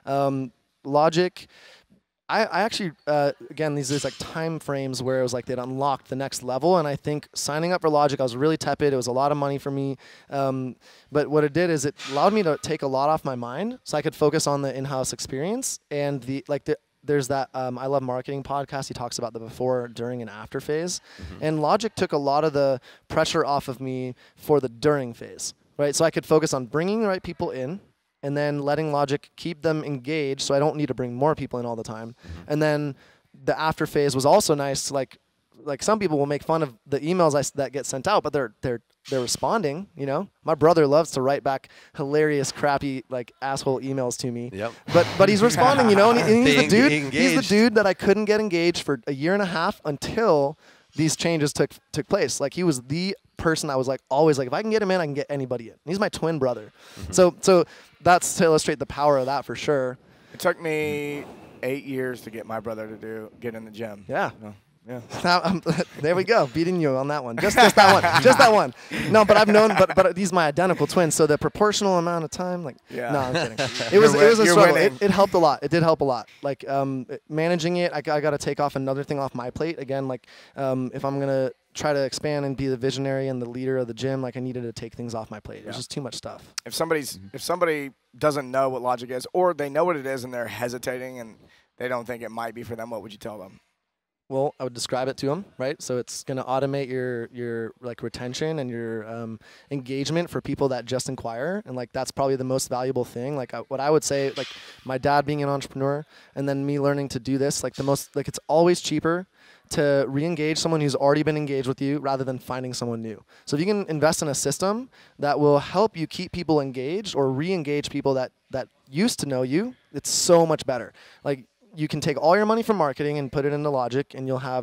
Logic, I actually, again, these like time frames where it was like they'd unlocked the next level, and I think signing up for Logic, I was really tepid. It was a lot of money for me. But what it did is it allowed me to take a lot off my mind so I could focus on the in-house experience. And there's that I Love Marketing podcast. He talks about the before, during, and after phase. And Logic took a lot of the pressure off of me for the during phase, right? So I could focus on bringing the right people in, and then letting Logic keep them engaged so I don't need to bring more people in all the time. And then the after phase was also nice. Like some people will make fun of the emails that get sent out, but they're responding, you know? My brother loves to write back hilarious, crappy, like asshole emails to me. Yep. But he's responding, you know, and he's the dude. Engaged. He's the dude that I couldn't get engaged for a year and a half until these changes took place. Like he was the person I was like always like, if I can get him in, I can get anybody in. And he's my twin brother. So that's to illustrate the power of that for sure. It took me 8 years to get my brother to get in the gym. Yeah. Yeah. Now, there we go, beating you on that one. Just that one. Just that one. No, but I've known, but he's my identical twin, so the proportional amount of time, like, no, I'm kidding. It was a struggle. It helped a lot. It did help a lot. Like managing it, I got to take off another thing off my plate. Again, like if I'm gonna try to expand and be the visionary and the leader of the gym, like I needed to take things off my plate. It was just too much stuff. If somebody doesn't know what Logic is, or they know what it is and they're hesitating and they don't think it might be for them, what would you tell them? Well, I would describe it to them, right? So it's going to automate your like retention and your engagement for people that just inquire, and like that's probably the most valuable thing. Like what I would say, like my dad being an entrepreneur, and then me learning to do this, like it's always cheaper to re-engage someone who's already been engaged with you rather than finding someone new. So if you can invest in a system that will help you keep people engaged or re-engage people that used to know you, it's so much better. Like you can take all your money from marketing and put it into Logic, and you'll have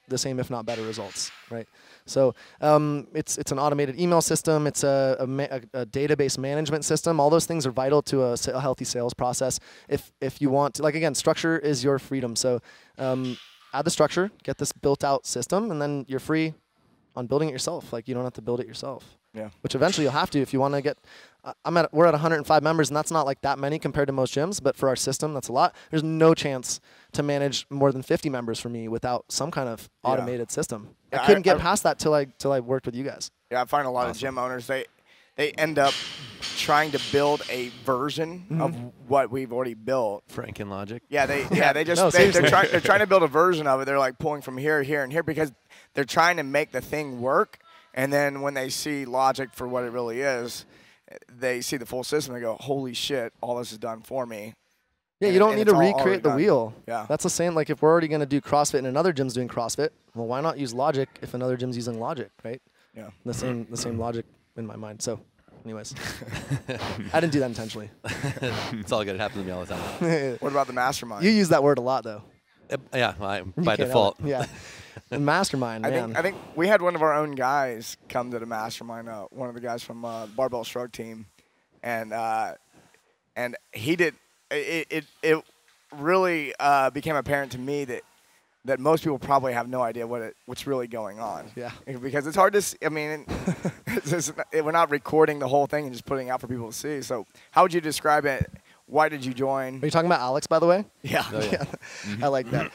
the same, if not better, results, right? So it's an automated email system. It's a database management system. All those things are vital to a healthy sales process. If you want to, like, again, structure is your freedom. So add the structure, get this built out system, and then you're free on building it yourself. Like, you don't have to build it yourself. Yeah. Which eventually you'll have to if you want to get. We're at 105 members, and that's not like that many compared to most gyms. But for our system, that's a lot. There's no chance to manage more than 50 members for me without some kind of automated system. I couldn't get past that till I worked with you guys. Yeah, I find a lot of gym owners, they end up trying to build a version of what we've already built. Frankenlogic. Yeah, they're trying to build a version of it. They're like pulling from here, here, and here because they're trying to make the thing work. And then when they see logic for what it really is, they see the full system. They go, "Holy shit! All this is done for me." Yeah, you don't need to recreate the wheel. Yeah, that's the same. Like, if we're already going to do CrossFit and another gym's doing CrossFit, well, why not use logic if another gym's using logic, right? Yeah, the same logic in my mind. So, anyways, I didn't do that intentionally. It's all good. It happens to me all the time. What about the mastermind? You use that word a lot, though. Yeah, by default. Yeah. The mastermind, man. I think we had one of our own guys come to the mastermind. One of the guys from Barbell Shrugged team, and he did. It really became apparent to me that most people probably have no idea what's really going on. Yeah. Because it's hard to see. I mean, we're not recording the whole thing and just putting it out for people to see. So how would you describe it? Why did you join? Are you talking about Alex, by the way? Yeah. Oh, yeah. I like that.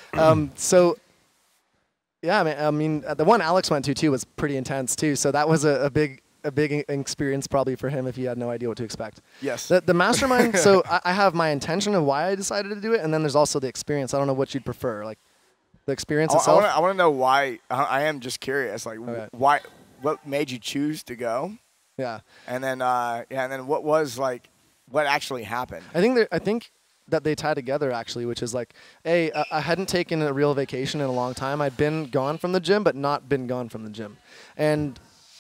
Yeah, I mean, the one Alex went to too was pretty intense too. So that was a big experience probably for him if he had no idea what to expect. Yes. The mastermind. So I have my intention of why I decided to do it, and then there's also the experience. I don't know what you'd prefer, like the experience itself. I want to know why. I am just curious, like why, what made you choose to go? Yeah. And then what actually happened? I think that they tie together actually, which is like, I hadn't taken a real vacation in a long time. I'd been gone from the gym, but not been gone from the gym. And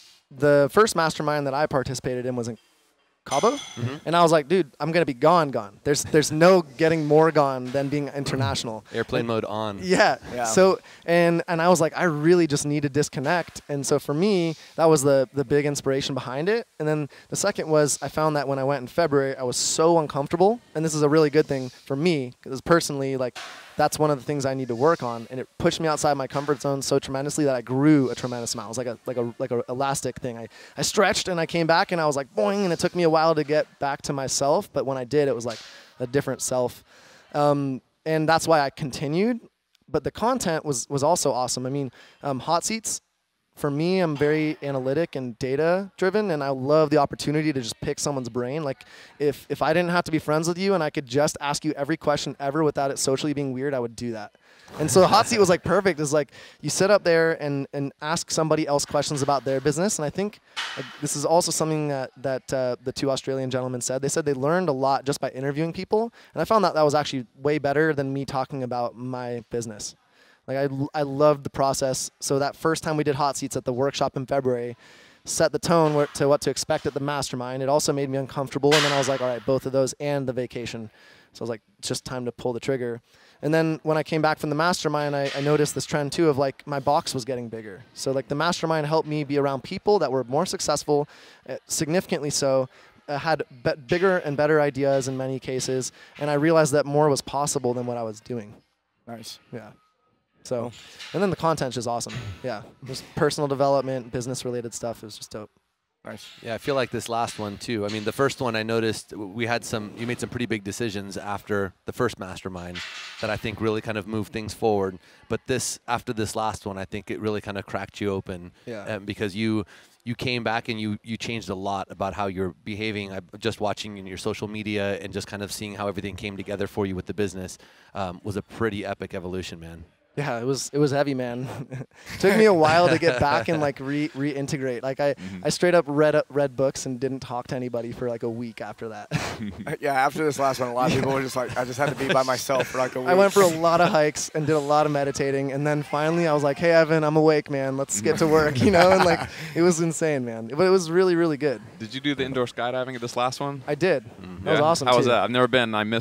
the first mastermind that I participated in was in Cabo, and I was like, dude, I'm gonna be gone. There's no getting more gone than being international. Airplane mode on. Yeah. So and I was like, I really just need to disconnect. And so for me, that was the big inspiration behind it. And then the second was I found that when I went in February, I was so uncomfortable, and this is a really good thing for me because personally, like, that's one of the things I need to work on, and it pushed me outside my comfort zone so tremendously that I grew a tremendous amount. It was like a elastic thing. I stretched and I came back and I was like boing, and it took me a while to get back to myself, but when I did, it was like a different self, and that's why I continued. But the content was also awesome. I mean, hot seats. For me, I'm very analytic and data driven, and I love the opportunity to just pick someone's brain. Like, if I didn't have to be friends with you and I could just ask you every question ever without it socially being weird, I would do that. And so the hot seat was like perfect. It's like you sit up there and ask somebody else questions about their business. And I think this is also something that the two Australian gentlemen said. They said they learned a lot just by interviewing people, and I found that was actually way better than me talking about my business. Like, I loved the process. So that first time we did hot seats at the workshop in February set the tone to what to expect at the mastermind. It also made me uncomfortable. And then I was like, all right, both of those and the vacation. So I was like, it's just time to pull the trigger. And then when I came back from the mastermind, I noticed this trend too of like my box was getting bigger. So like the mastermind helped me be around people that were more successful, significantly so, had bigger and better ideas in many cases. And I realized that more was possible than what I was doing. Nice. Yeah. So, and then the content's just awesome. Yeah, just personal development, business-related stuff is just dope. Nice. Yeah, I feel like this last one too. I mean, the first one I noticed you made some pretty big decisions after the first mastermind that I think really kind of moved things forward. But after this last one, I think it really kind of cracked you open. Yeah. Because you came back and you changed a lot about how you're behaving. Just watching in your social media and just kind of seeing how everything came together for you with the business was a pretty epic evolution, man. Yeah, it was heavy, man. It took me a while to get back and like reintegrate. Like I straight up read books and didn't talk to anybody for like a week after that. Yeah, after this last one, a lot of people were just like, I just had to be by myself for like a week. I went for a lot of hikes and did a lot of meditating, and then finally I was like, hey Evan, I'm awake, man. Let's get to work, you know? And like it was insane, man. But it was really, really good. Did you do the indoor skydiving at this last one? I did. That was awesome. How was too. that? I've never been. I missed that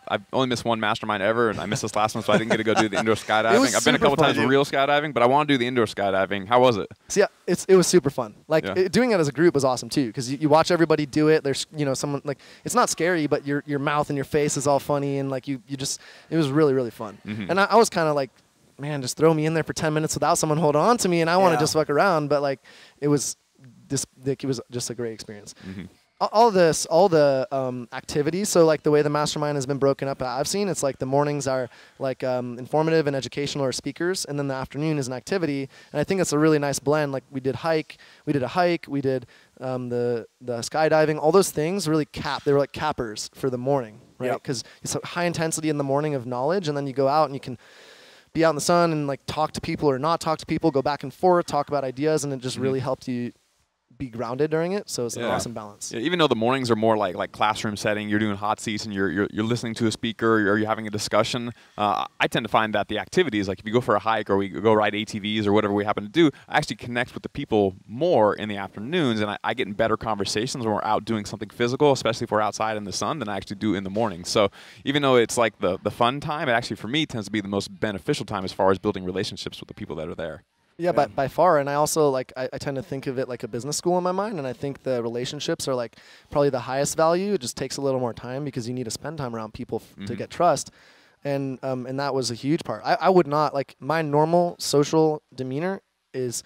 I've only missed one mastermind ever, and I missed this last one, so I didn't get to go do the indoor skydiving. I've been a couple times real skydiving, but I want to do the indoor skydiving. How was it? So yeah, it was super fun. Like doing it as a group was awesome too, because you watch everybody do it. There's someone like, it's not scary, but your mouth and your face is all funny, and like you just, it was really, really fun. And I was kind of like, man, just throw me in there for 10 minutes without someone holding on to me, and I want to just fuck around. But like it was just a great experience. All the activities, so like the way the mastermind has been broken up, I've seen, it's like the mornings are like informative and educational or speakers, and then the afternoon is an activity. And I think it's a really nice blend. Like we did a hike, we did the skydiving, all those things really they were like cappers for the morning, right? Because it's high intensity in the morning of knowledge, and then you go out and you can be out in the sun and like talk to people or not talk to people, go back and forth, talk about ideas, and it just really helped you be grounded during it. So it's an awesome balance. Yeah, even though the mornings are more like classroom setting, you're doing hot seats and you're listening to a speaker or you're having a discussion. I tend to find that the activities, like if you go for a hike or we go ride ATVs or whatever we happen to do, I actually connect with the people more in the afternoons, and I get in better conversations when we're out doing something physical, especially if we're outside in the sun, than I actually do in the morning. So even though it's like the fun time, it actually for me tends to be the most beneficial time as far as building relationships with the people that are there. Yeah, by far. And I also I tend to think of it like a business school in my mind, and I think the relationships are like probably the highest value. It just takes a little more time because you need to spend time around people to get trust. And that was a huge part. I would not, like, my normal social demeanor is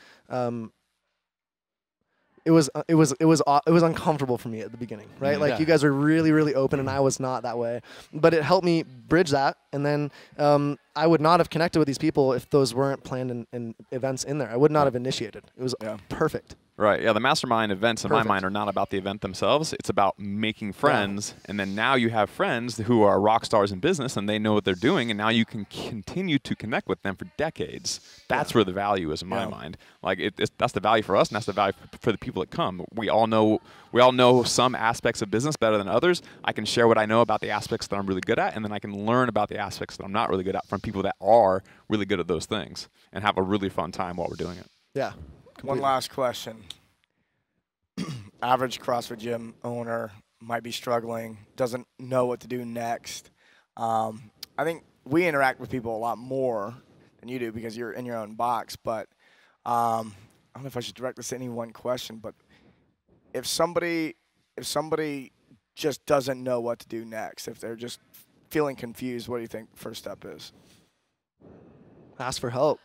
it was uncomfortable for me at the beginning, right? Like you guys were really, really open, and I was not that way. But it helped me bridge that, and then I would not have connected with these people if those weren't planned in events in there. I would not have initiated. It was perfect. Right. Yeah. The mastermind events in my mind are not about the event themselves. It's about making friends. And then now you have friends who are rock stars in business and they know what they're doing. And now you can continue to connect with them for decades. That's where the value is in my mind. Like that's the value for us, and that's the value for the people that come. We all know some aspects of business better than others. I can share what I know about the aspects that I'm really good at, and then I can learn about the aspects that I'm not really good at from people that are really good at those things and have a really fun time while we're doing it. Yeah. One last question. Average CrossFit gym owner might be struggling, doesn't know what to do next. I think we interact with people a lot more than you do because you're in your own box, but I don't know if I should direct this to any one question, but if somebody just doesn't know what to do next, if they're just feeling confused, what do you think the first step is? Ask for help.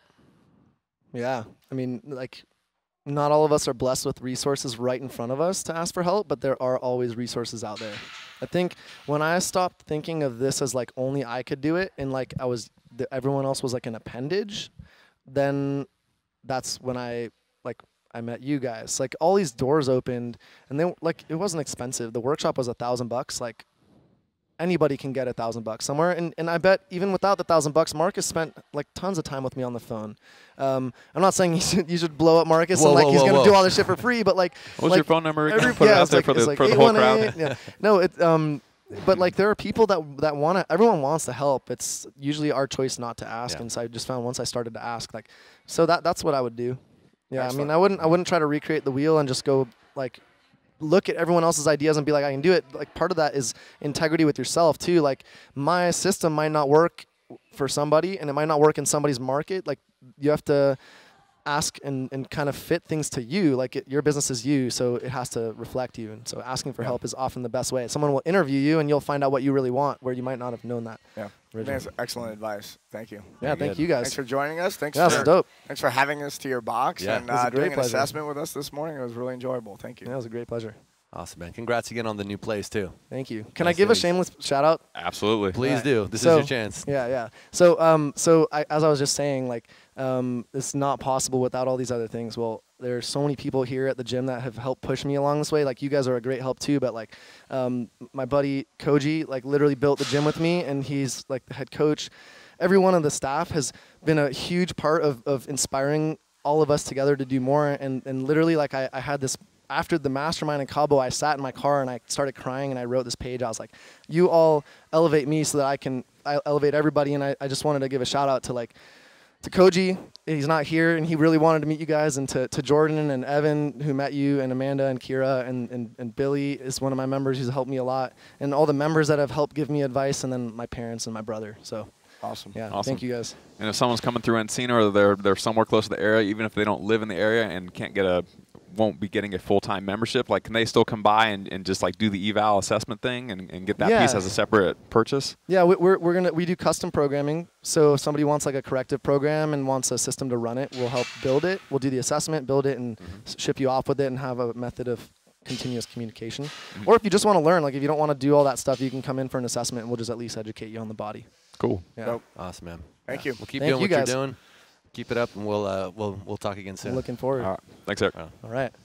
Yeah. I mean, like, not all of us are blessed with resources right in front of us to ask for help, but there are always resources out there. I think when I stopped thinking of this as like only I could do it and like everyone else was like an appendage, then that's when I met you guys. Like all these doors opened, and then like it wasn't expensive. The workshop was $1,000. Like anybody can get $1,000 somewhere, and I bet even without the $1,000, Markus spent like tons of time with me on the phone. I'm not saying you should blow up Markus and like he's gonna do all this shit for free, but like what's your phone number? Put it out there for the whole crowd. Yeah. No, but like there are people that want to. Everyone wants to help. It's usually our choice not to ask, and so I just found once I started to ask, like, so that's what I would do. Yeah, excellent. I mean, I wouldn't try to recreate the wheel and just go like look at everyone else's ideas and be like, I can do it. Like part of that is integrity with yourself too. Like my system might not work for somebody, and it might not work in somebody's market. Like you have to ask and kind of fit things to you. Like your business is you, so it has to reflect you. And so asking for help is often the best way. Someone will interview you, and you'll find out what you really want, where you might not have known that. Yeah, that's excellent advice. Thank you. Yeah, thank you guys. Thanks for joining us. Thanks for having us to your box and doing an assessment with us this morning. It was really enjoyable. Thank you. Yeah, it was a great pleasure. Awesome, man. Congrats again on the new place, too. Thank you. Can I give a shameless shout-out? Absolutely. Please do. This is your chance. Yeah. So, as I was just saying, like, it's not possible without all these other things. Well, there are so many people here at the gym that have helped push me along this way. Like, you guys are a great help, too. But, like, my buddy Koji, like, literally built the gym with me, and he's, like, the head coach. Every one of the staff has been a huge part of inspiring all of us together to do more. And literally, like, I had this – after the mastermind in Cabo, I sat in my car and I started crying, and I wrote this page. I was like, you all elevate me so that I elevate everybody. And I just wanted to give a shout out to to Koji, he's not here, and he really wanted to meet you guys, and to Jordan and Evan, who met you, and Amanda and Kira, and Billy is one of my members who's helped me a lot, and all the members that have helped give me advice, and then my parents and my brother. So awesome. Yeah, awesome. Thank you guys. And if someone's coming through Encino, or they're somewhere close to the area, even if they don't live in the area and won't be getting a full-time membership, like, can they still come by and just like do the eval assessment thing and get that piece as a separate purchase? Yeah, we do custom programming. So if somebody wants like a corrective program and wants a system to run it, we'll help build it. We'll do the assessment, build it, and ship you off with it, and have a method of continuous communication. Or if you just want to learn, like if you don't want to do all that stuff, you can come in for an assessment, and we'll just at least educate you on the body. Cool. Yeah. Nope. Awesome, man. Thank you. We'll keep Thank doing you what guys. you're doing. Keep it up, and we'll talk again soon. Looking forward. All right. Thanks, Eric. All right.